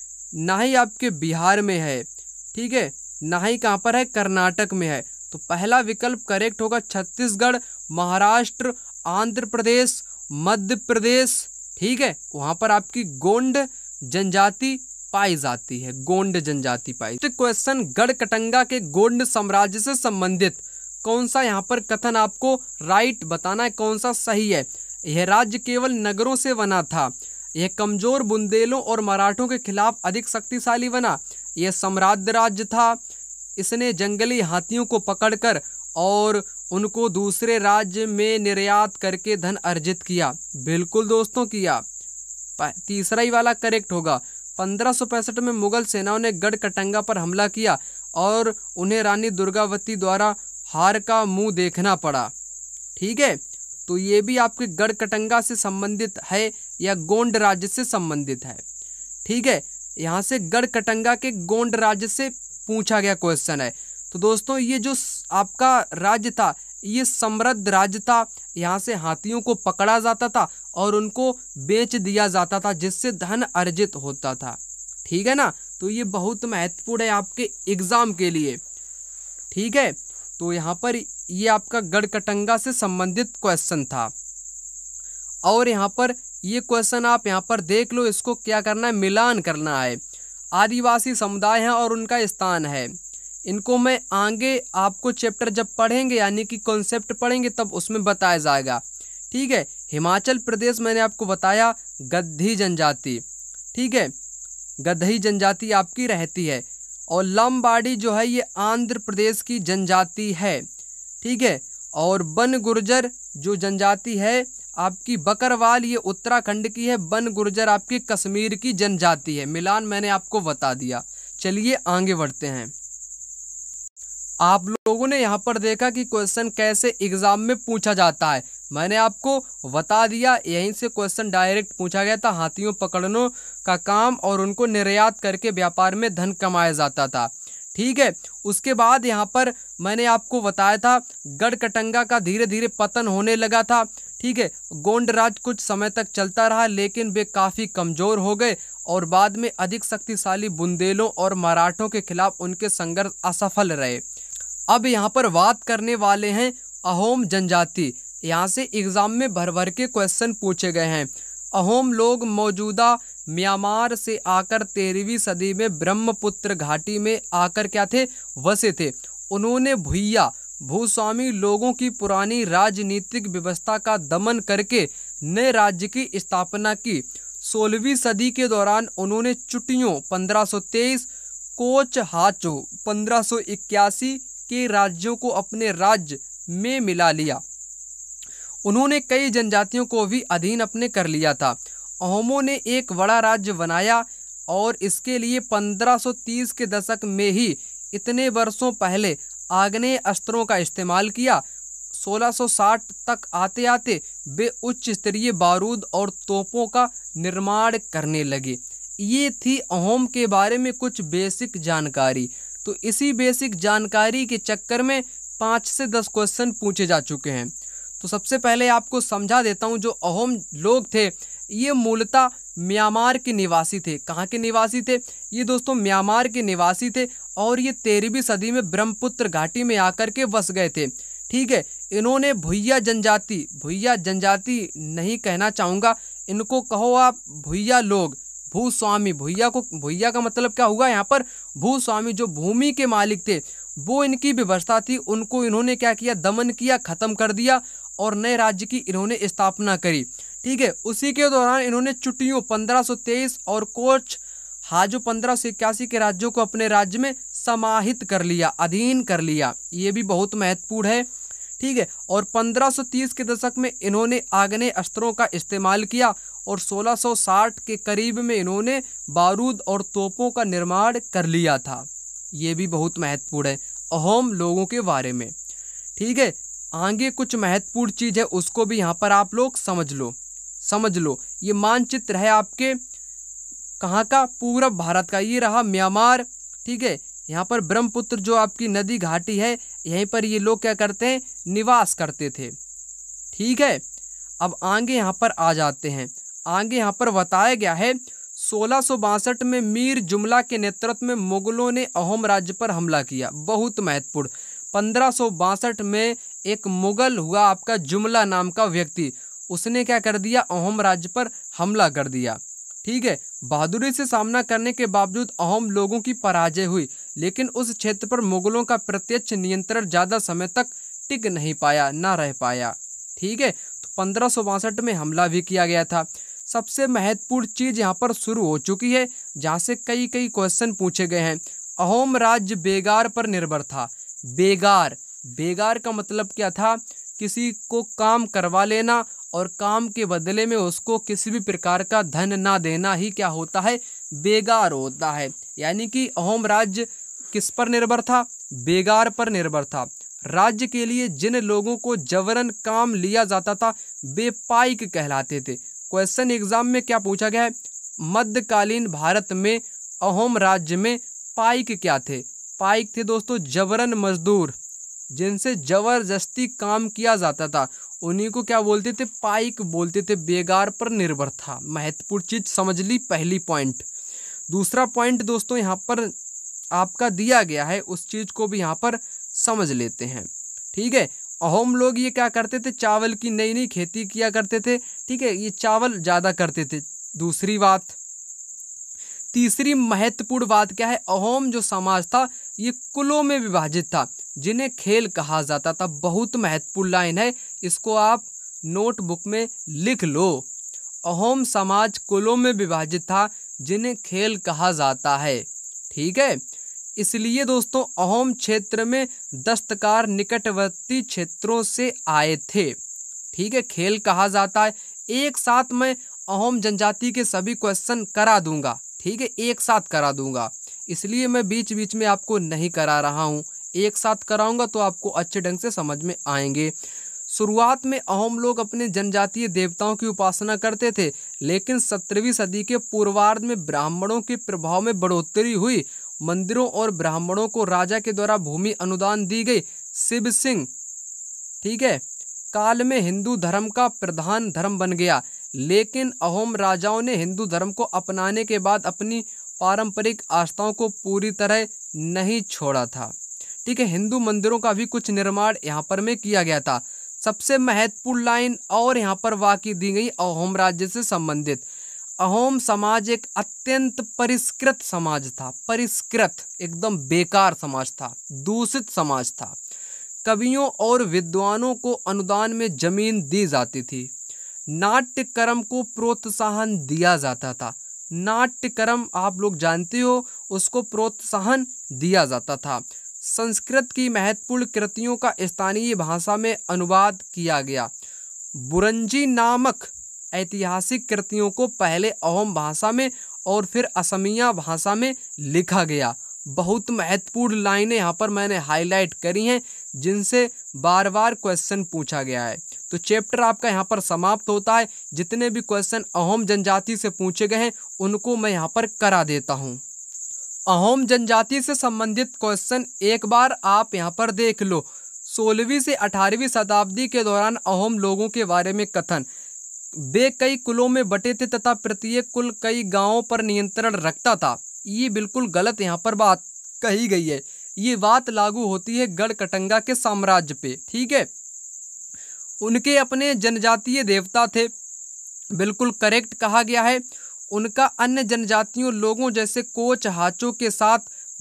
ना ही आपके बिहार में है, ठीक है, ना ही कहाँ पर है, कर्नाटक में है। तो पहला विकल्प करेक्ट होगा छत्तीसगढ़, महाराष्ट्र, आंध्र प्रदेश, मध्य प्रदेश, ठीक है। वहां पर आपकी गोंड जनजाति पाई जाती है, गोंड जनजाति पाई। तो क्वेश्चन, गढ़कटंगा के गोंड साम्राज्य से संबंधित कौन सा यहाँ पर कथन आपको राइट बताना है, कौन सा सही है? यह राज्य केवल नगरों से बना था, यह कमजोर बुंदेलों और मराठों के खिलाफ अधिक शक्तिशाली बना, यह सम्राज्य राज्य था, इसने जंगली हाथियों को पकड़कर और उनको दूसरे राज्य में निर्यात करके धन अर्जित किया। बिल्कुल दोस्तों किया, तीसरा ही वाला करेक्ट होगा। 1565 में मुगल सेनाओं ने गढ़कटंगा पर हमला किया और उन्हें रानी दुर्गावती द्वारा हार का मुंह देखना पड़ा, ठीक है। तो ये भी आपके गढ़कटंगा से संबंधित है या गोंड राज्य से संबंधित है, ठीक है। यहाँ से गढ़कटंगा के गोंड राज्य से पूछा गया क्वेश्चन है। तो दोस्तों ये जो आपका राज्य था ये समृद्ध राज्य था, यहाँ से हाथियों को पकड़ा जाता था और उनको बेच दिया जाता था जिससे धन अर्जित होता था, ठीक है ना। तो ये बहुत महत्वपूर्ण है आपके एग्जाम के लिए, ठीक है। तो यहाँ पर ये आपका गढ़कटंगा से संबंधित क्वेश्चन था। और यहाँ पर ये क्वेश्चन आप यहाँ पर देख लो, इसको क्या करना है, मिलान करना है। आदिवासी समुदाय है और उनका स्थान है, इनको मैं आगे आपको चैप्टर जब पढ़ेंगे यानी कि कॉन्सेप्ट पढ़ेंगे तब उसमें बताया जाएगा, ठीक है। हिमाचल प्रदेश मैंने आपको बताया गद्दी जनजाति, ठीक है, गद्दी जनजाति आपकी रहती है। और लंबाड़ी जो है ये आंध्र प्रदेश की जनजाति है, ठीक है। और बन गुर्जर जो जनजाति है आपकी बकरवाल ये उत्तराखंड की है, बन गुर्जर आपकी कश्मीर की जनजाति है। मिलान मैंने आपको बता दिया। चलिए आगे बढ़ते हैं। आप लोगों ने यहाँ पर देखा कि क्वेश्चन कैसे एग्जाम में पूछा जाता है, मैंने आपको बता दिया। यहीं से क्वेश्चन डायरेक्ट पूछा गया था, हाथियों पकड़ने का काम और उनको निर्यात करके व्यापार में धन कमाया जाता था, ठीक है। उसके बाद यहाँ पर मैंने आपको बताया था गढ़कटंगा का धीरे धीरे पतन होने लगा था, ठीक है। गोंड राज कुछ समय तक चलता रहा लेकिन वे काफ़ी कमज़ोर हो गए और बाद में अधिक शक्तिशाली बुंदेलों और मराठों के खिलाफ उनके संघर्ष असफल रहे। अब यहाँ पर बात करने वाले हैं अहोम जनजाति। यहाँ से एग्जाम में भर भर के क्वेश्चन पूछे गए हैं। अहोम लोग मौजूदा म्यांमार से आकर 13वीं सदी में ब्रह्मपुत्र घाटी में आकर क्या थे, वसे थे। उन्होंने भूया भूस्वामी लोगों की पुरानी राजनीतिक व्यवस्था का दमन करके नए राज्य की स्थापना की। 16वीं सदी के दौरान उन्होंने चुटियों 1523, कोच हाचो 1581 के राज्यों को अपने राज्य में मिला लिया। उन्होंने कई जनजातियों को भी अधीन अपने कर लिया था। अहोमों ने एक बड़ा राज्य बनाया और इसके लिए 1530 के दशक में ही इतने वर्षों पहले आग्नेय अस्त्रों का इस्तेमाल किया। 1660 तक आते आते वे उच्च स्तरीय बारूद और तोपों का निर्माण करने लगे। ये थी अहोम के बारे में कुछ बेसिक जानकारी। तो तो इसी बेसिक जानकारी के चक्कर में 5 से 10 क्वेश्चन पूछे जा चुके हैं। तो सबसे पहले आपको समझा देता हूँ, जो अहोम लोग थे ये मूलतः म्यांमार के निवासी थे। कहाँ के निवासी थे? ये दोस्तों म्यांमार के निवासी थे और ये 13वीं सदी में ब्रह्मपुत्र घाटी में आकर के बस गए थे। ठीक है, इन्होंने भुइया जनजाति नहीं कहना चाहूँगा, इनको कहो आप भुइया लोग, भूस्वामी। भुइया का मतलब क्या हुआ यहाँ पर? भूस्वामी, जो भूमि के मालिक थे, वो इनकी व्यवस्था थी, उनको इन्होंने क्या किया? दमन किया, खत्म कर दिया और नए राज्य की इन्होंने स्थापना करी। ठीक है, उसी के दौरान इन्होंने चुटियों 1523 और कोच हाजो 1581 के राज्यों को अपने राज्य में समाहित कर लिया, अधीन कर लिया। ये भी बहुत महत्वपूर्ण है। ठीक है, और 1530 के दशक में इन्होंने आग्नेय अस्त्रों का इस्तेमाल किया और 1660 के करीब में इन्होंने बारूद और तोपों का निर्माण कर लिया था। ये भी बहुत महत्वपूर्ण है अहोम लोगों के बारे में। ठीक है, आगे कुछ महत्वपूर्ण चीज़ है, उसको भी यहाँ पर आप लोग समझ लो। ये मानचित्र है आपके कहाँ का? पूरब भारत का। ये रहा म्यांमार। ठीक है, यहाँ पर ब्रह्मपुत्र जो आपकी नदी घाटी है, यहीं पर ये लोग क्या करते हैं? निवास करते थे। ठीक है, अब आगे यहाँ पर आ जाते हैं। आगे यहाँ पर बताया गया है 1662 में मीर जुमला के नेतृत्व में मुगलों ने अहोम राज्य पर हमला किया। बहुत महत्वपूर्ण। 1562 में एक मुगल हुआ आपका जुमला नाम का व्यक्ति, उसने क्या कर दिया? अहोम राज्य पर हमला कर दिया। ठीक है, बहादुरी से सामना करने के बावजूद अहोम लोगों की पराजय हुई, लेकिन उस क्षेत्र पर मुगलों का प्रत्यक्ष नियंत्रण ज़्यादा समय तक टिक नहीं पाया, ना रह पाया। ठीक है, तो 1562 में हमला भी किया गया था। सबसे महत्वपूर्ण चीज़ यहाँ पर शुरू हो चुकी है, जहाँ से कई क्वेश्चन पूछे गए हैं। अहोम राज्य बेगार पर निर्भर था। बेगार का मतलब क्या था? किसी को काम करवा लेना और काम के बदले में उसको किसी भी प्रकार का धन ना देना ही क्या होता है? बेगार होता है। यानी कि अहोम राज्य किस पर निर्भर था? बेगार पर निर्भर था। राज्य के लिए जिन लोगों को जबरन काम लिया जाता था वे पाइक कहलाते थे। क्वेश्चन एग्जाम में क्या पूछा गया है? मध्यकालीन भारत में अहोम राज्य में पाइक क्या थे? पाइक थे दोस्तों जबरन मजदूर, जिनसे जबरदस्ती काम किया जाता था, उन्हीं को क्या बोलते थे? पाइक बोलते थे। बेगार पर निर्भर था। महत्वपूर्ण चीज समझ ली, पहली पॉइंट। दूसरा पॉइंट दोस्तों यहाँ पर आपका दिया गया है, उस चीज को भी यहाँ पर समझ लेते हैं। ठीक है, अहोम लोग ये क्या करते थे? चावल की नई खेती किया करते थे। ठीक है, ये चावल ज़्यादा करते थे। दूसरी बात। तीसरी महत्वपूर्ण बात क्या है? अहोम जो समाज था ये कुलों में विभाजित था, जिन्हें खेल कहा जाता था। बहुत महत्वपूर्ण लाइन है, इसको आप नोटबुक में लिख लो। अहोम समाज कुलों में विभाजित था, जिन्हें खेल कहा जाता है। ठीक है, इसलिए दोस्तों अहोम क्षेत्र में दस्तकार निकटवर्ती क्षेत्रों से आए थे। ठीक है, खेल कहा जाता है। एक साथ मैं अहोम जनजाति के सभी क्वेश्चन करा दूंगा। ठीक है, एक साथ करा दूंगा, इसलिए मैं बीच बीच में आपको नहीं करा रहा हूँ। एक साथ कराऊंगा तो आपको अच्छे ढंग से समझ में आएंगे। शुरुआत में अहोम लोग अपने जनजातीय देवताओं की उपासना करते थे, लेकिन 17वीं सदी के पूर्वार्ध में ब्राह्मणों के प्रभाव में बढ़ोतरी हुई। मंदिरों और ब्राह्मणों को राजा के द्वारा भूमि अनुदान दी गई। शिव सिंह ठीक है काल में हिंदू धर्म का प्रधान धर्म बन गया, लेकिन अहोम राजाओं ने हिंदू धर्म को अपनाने के बाद अपनी पारंपरिक आस्थाओं को पूरी तरह नहीं छोड़ा था। ठीक है, हिंदू मंदिरों का भी कुछ निर्माण यहाँ पर में किया गया था। सबसे महत्वपूर्ण लाइन और यहाँ पर वाकई दी गई अहोम राज्य से संबंधित। अहोम समाज एक अत्यंत परिष्कृत समाज था। परिष्कृत एकदम बेकार समाज था, दूषित समाज था। कवियों और विद्वानों को अनुदान में जमीन दी जाती थी। नाट्य कर्म को प्रोत्साहन दिया जाता था। नाट्य कर्म आप लोग जानते हो, उसको प्रोत्साहन दिया जाता था। संस्कृत की महत्वपूर्ण कृतियों का स्थानीय भाषा में अनुवाद किया गया। बुरंजी नामक ऐतिहासिक कृतियों को पहले अहोम भाषा में और फिर असमिया भाषा में लिखा गया। बहुत महत्वपूर्ण लाइनें यहाँ पर मैंने हाईलाइट करी हैं, जिनसे बार बार क्वेश्चन पूछा गया है। तो चैप्टर आपका यहाँ पर समाप्त होता है। जितने भी क्वेश्चन अहोम जनजाति से पूछे गए हैं उनको मैं यहाँ पर करा देता हूँ। अहोम जनजाति से संबंधित क्वेश्चन एक बार आप यहाँ पर देख लो। 16वीं से 18वीं शताब्दी के दौरान अहोम लोगों के बारे में कथन। वे कई कुलों में बटे थे तथा प्रत्येक कुल कई गांवों पर नियंत्रण रखता था। ये बिल्कुल गलत यहाँ पर बात कही गई है। ये बात लागू होती है गढ़कटंगा के साम्राज्य पे। ठीक है, उनके अपने जनजातीय देवता थे, बिल्कुल करेक्ट कहा गया है। उनका अन्य जनजातियों लोगों जैसे कोच हाचों के साथ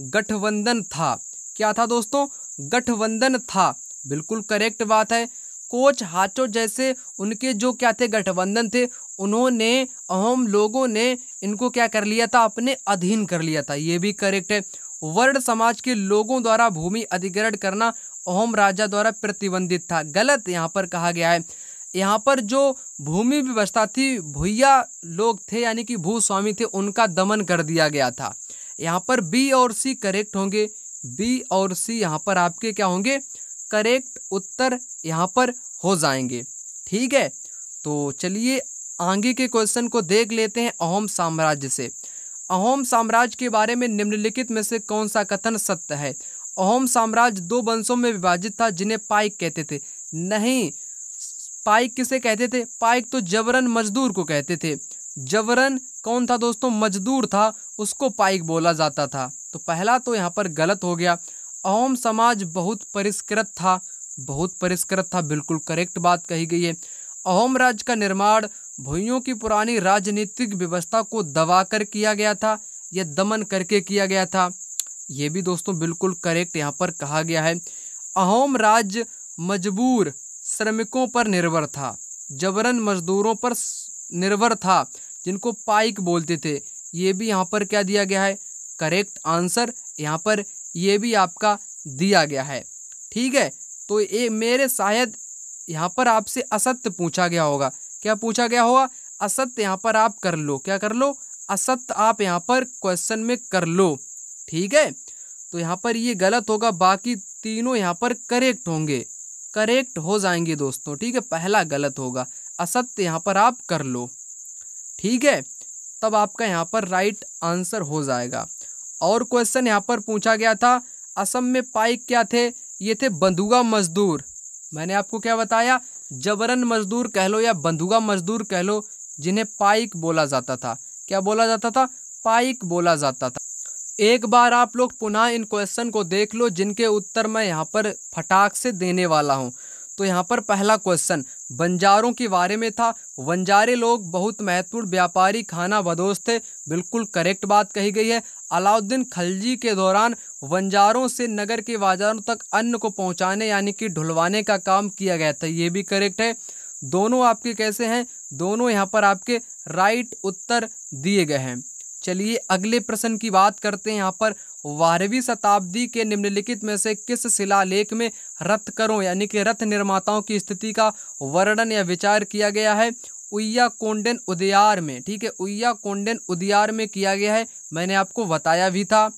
गठबंधन था। क्या था दोस्तों? गठबंधन था, बिल्कुल करेक्ट बात है। कोच हाचो जैसे उनके जो क्या थे, गठबंधन थे। उन्होंने अहोम लोगों ने इनको क्या कर लिया था, अपने अधीन कर लिया था। ये भी करेक्ट है। वर्ण समाज के लोगों द्वारा भूमि अधिग्रहण करना अहोम राजा द्वारा प्रतिबंधित था। गलत यहाँ पर कहा गया है। यहाँ पर जो भूमि व्यवस्था थी, भूया लोग थे यानी कि भूस्वामी थे, उनका दमन कर दिया गया था। यहाँ पर बी और सी करेक्ट होंगे। बी और सी यहाँ पर आपके क्या होंगे, करेक्ट उत्तर यहाँ पर हो जाएंगे। ठीक है, तो चलिए आगे के क्वेश्चन को देख लेते हैं अहोम साम्राज्य से। अहोम साम्राज्य के बारे में निम्नलिखित में से कौन सा कथन सत्य है? अहोम साम्राज्य 2 वंशों में विभाजित था जिन्हें पाइक कहते थे। नहीं, पाइक किसे कहते थे? पाइक तो जबरन मजदूर को कहते थे। जबरन कौन था दोस्तों? मजदूर था, उसको पाइक बोला जाता था। तो पहला तो यहाँ पर गलत हो गया। अहोम समाज बहुत परिष्कृत था, बहुत परिष्कृत था, बिल्कुल करेक्ट बात कही गई है। अहोम राज्य का निर्माण भूइयों की पुरानी राजनीतिक व्यवस्था को दबाकर किया गया था या दमन करके किया गया था। ये भी दोस्तों बिल्कुल करेक्ट यहाँ पर कहा गया है। अहोम राज्य मजबूर श्रमिकों पर निर्भर था, जबरन मजदूरों पर निर्भर था, जिनको पाइक बोलते थे। ये भी यहाँ पर क्या दिया गया है, करेक्ट आंसर यहाँ पर ये भी आपका दिया गया है। ठीक है, तो ये मेरे शायद यहाँ पर आपसे असत्य पूछा गया होगा। क्या पूछा गया होगा? असत्य यहाँ पर आप कर लो। क्या कर लो? असत्य आप यहाँ पर क्वेश्चन में कर लो। ठीक है, तो यहाँ पर ये गलत होगा, बाकी तीनों यहाँ पर करेक्ट होंगे, करेक्ट हो जाएंगे दोस्तों। ठीक है, पहला गलत होगा, असत्य यहाँ पर आप कर लो। ठीक है, तब आपका यहाँ पर राइट आंसर हो जाएगा। और क्वेश्चन यहाँ पर पूछा गया था, असम में पाइक क्या थे? ये थे बंधुआ मजदूर। मैंने आपको क्या बताया, जबरन मजदूर कह लो या बंधुआ मजदूर कह लो, जिन्हें पाइक बोला जाता था। क्या बोला जाता था? पाइक बोला जाता था। एक बार आप लोग पुनः इन क्वेश्चन को देख लो, जिनके उत्तर मैं यहाँ पर फटाक से देने वाला हूँ। तो यहाँ पर पहला क्वेश्चन बंजारों के बारे में था। बंजारे लोग बहुत महत्वपूर्ण व्यापारी खाना बदोश थे, बिल्कुल करेक्ट बात कही गई है। अलाउद्दीन खलजी के दौरान बंजारों से नगर के बाजारों तक अन्न को पहुँचाने यानी कि ढुलवाने का काम किया गया था। ये भी करेक्ट है। दोनों आपके कैसे हैं? दोनों यहाँ पर आपके राइट उत्तर दिए गए हैं। चलिए अगले प्रश्न की बात करते हैं। यहाँ पर 12वीं शताब्दी के निम्नलिखित में से किस शिलालेख में रथकरों यानी कि रथ निर्माताओं की स्थिति का वर्णन या विचार किया गया है? उय्याकोंडन उदयार में। ठीक है, उय्याकोंडन उदयार में किया गया है, मैंने आपको बताया भी था।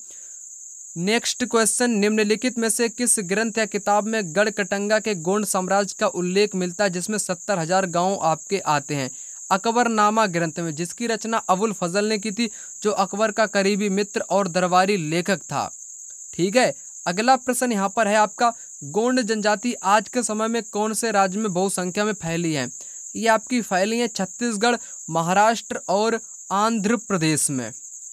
नेक्स्ट क्वेश्चन, निम्नलिखित में से किस ग्रंथ या किताब में गढ़कटंगा के गोंड साम्राज्य का उल्लेख मिलता है जिसमें 70,000 गांव आपके आते हैं? अकबरनामा ग्रंथ में, जिसकी रचना अबुल फजल ने की थी, जो अकबर का करीबी मित्र और दरबारी लेखक था। ठीक है, अगला प्रश्न यहाँ पर है आपका, गोंड जनजाति आज के समय में कौन से राज्य में बहुसंख्या में फैली है? ये आपकी फैली है छत्तीसगढ़, महाराष्ट्र और आंध्र प्रदेश में।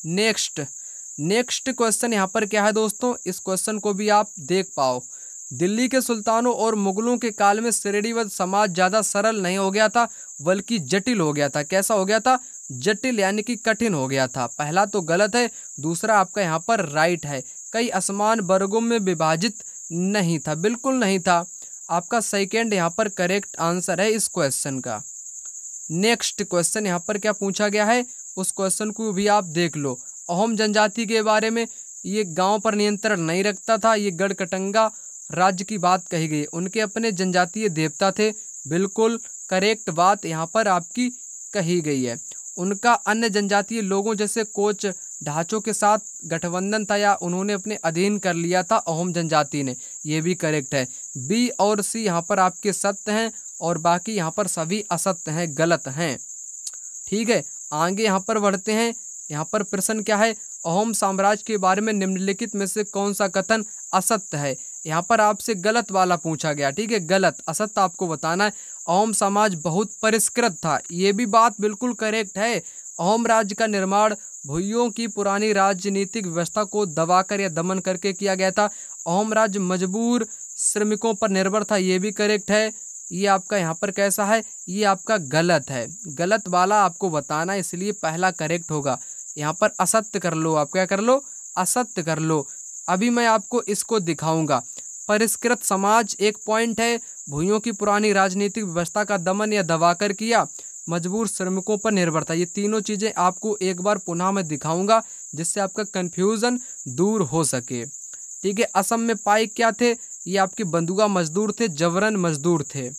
नेक्स्ट क्वेश्चन यहाँ पर क्या है दोस्तों, इस क्वेश्चन को भी आप देख पाओ। दिल्ली के सुल्तानों और मुगलों के काल में श्रेणीबद्ध समाज ज़्यादा सरल नहीं हो गया था बल्कि जटिल हो गया था। कैसा हो गया था? जटिल यानी कि कठिन हो गया था। पहला तो गलत है, दूसरा आपका यहाँ पर राइट है। कई असमान वर्गों में विभाजित नहीं था, बिल्कुल नहीं था। आपका सेकेंड यहाँ पर करेक्ट आंसर है इस क्वेश्चन का। नेक्स्ट क्वेश्चन यहाँ पर क्या पूछा गया है, उस क्वेश्चन को भी आप देख लो। अहोम जनजाति के बारे में, ये गांव पर नियंत्रण नहीं रखता था, ये गढ़कटंगा राज्य की बात कही गई। उनके अपने जनजातीय देवता थे, बिल्कुल करेक्ट बात यहाँ पर आपकी कही गई है। उनका अन्य जनजातीय लोगों जैसे कोच ढांचों के साथ गठबंधन था या उन्होंने अपने अधीन कर लिया था अहोम जनजाति ने, ये भी करेक्ट है। बी और सी यहाँ पर आपके सत्य हैं और बाकी यहाँ पर सभी असत्य हैं, गलत हैं। ठीक है, आगे यहाँ पर बढ़ते हैं। यहाँ पर प्रश्न क्या है, अहोम साम्राज्य के बारे में निम्नलिखित में से कौन सा कथन असत्य है। यहाँ पर आपसे गलत वाला पूछा गया, ठीक है, गलत, असत्य आपको बताना है। अहोम समाज बहुत परिष्कृत था, ये भी बात बिल्कुल करेक्ट है। अहोम राज्य का निर्माण भुइयों की पुरानी राजनीतिक व्यवस्था को दबाकर या दमन करके किया गया था। अहोम राज्य मजबूर श्रमिकों पर निर्भर था, ये भी करेक्ट है। ये आपका यहाँ पर कैसा है, ये आपका गलत है, गलत वाला आपको बताना, इसलिए पहला करेक्ट होगा। यहाँ पर असत्य कर लो, आप क्या कर लो, असत्य कर लो। अभी मैं आपको इसको दिखाऊंगा। परिष्कृत समाज एक पॉइंट है, भुइयों की पुरानी राजनीतिक व्यवस्था का दमन या दबाकर किया, मजबूर श्रमिकों पर निर्भर था। ये तीनों चीज़ें आपको एक बार पुनः मैं दिखाऊंगा जिससे आपका कन्फ्यूज़न दूर हो सके, ठीक है। असम में पाइक क्या थे, ये आपके बंधुआ मजदूर थे, जबरन मजदूर थे।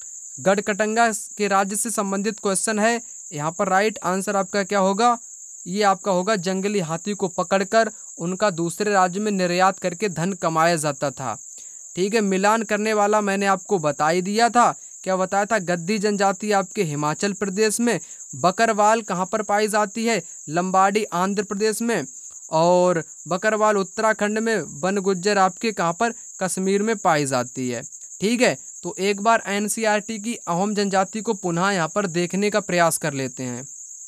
गढ़कटंगा के राज्य से संबंधित क्वेश्चन है, यहाँ पर राइट आंसर आपका क्या होगा, ये आपका होगा जंगली हाथी को पकड़कर उनका दूसरे राज्य में निर्यात करके धन कमाया जाता था, ठीक है। मिलान करने वाला मैंने आपको बता ही दिया था, क्या बताया था, गद्दी जनजाति आपके हिमाचल प्रदेश में, बकरवाल कहाँ पर पाई जाती है, लंबाडी आंध्र प्रदेश में, और बकरवाल उत्तराखंड में, वन गुज्जर आपके कहाँ पर, कश्मीर में पाई जाती है, ठीक है। तो एक बार एनसीईआरटी की अहोम जनजाति को पुनः यहाँ पर देखने का प्रयास कर लेते हैं।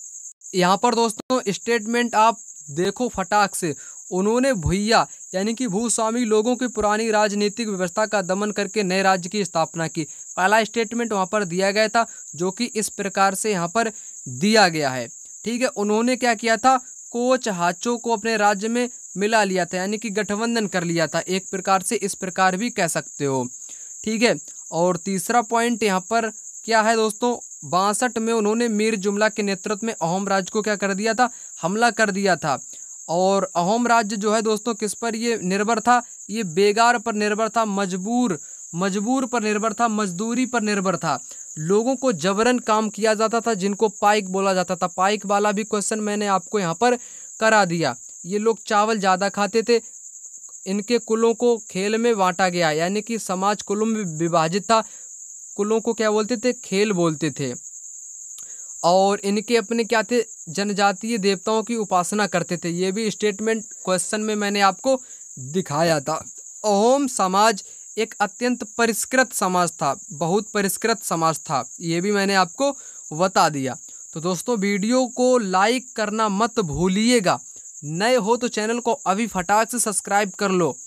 यहाँ पर दोस्तों स्टेटमेंट आप देखो फटाक से, उन्होंने भुइया यानी कि भूस्वामी लोगों की पुरानी राजनीतिक व्यवस्था का दमन करके नए राज्य की स्थापना की। पहला स्टेटमेंट वहाँ पर दिया गया था जो कि इस प्रकार से यहाँ पर दिया गया है, ठीक है। उन्होंने क्या किया था, कोच हाचो को अपने राज्य में मिला लिया था, यानी कि गठबंधन कर लिया था, एक प्रकार से इस प्रकार भी कह सकते हो, ठीक है। और तीसरा पॉइंट यहाँ पर क्या है दोस्तों, 62 में उन्होंने मीर जुमला के नेतृत्व में अहोम राज्य को क्या कर दिया था, हमला कर दिया था। और अहोम राज्य जो है दोस्तों किस पर ये निर्भर था, ये बेगार पर निर्भर था, मजबूर पर निर्भर था, मजदूरी पर निर्भर था। लोगों को जबरन काम किया जाता था जिनको पाइक बोला जाता था। पाइक वाला भी क्वेश्चन मैंने आपको यहाँ पर करा दिया। ये लोग चावल ज़्यादा खाते थे, इनके कुलों को खेल में बांटा गया, यानी कि समाज कुलों में विभाजित था। कुलों को क्या बोलते थे, खेल बोलते थे। और इनके अपने क्या थे, जनजातीय देवताओं की उपासना करते थे। ये भी स्टेटमेंट क्वेश्चन में मैंने आपको दिखाया था। अहोम समाज एक अत्यंत परिष्कृत समाज था, बहुत परिष्कृत समाज था, ये भी मैंने आपको बता दिया। तो दोस्तों वीडियो को लाइक करना मत भूलिएगा, नए हो तो चैनल को अभी फटाक से सब्सक्राइब कर लो।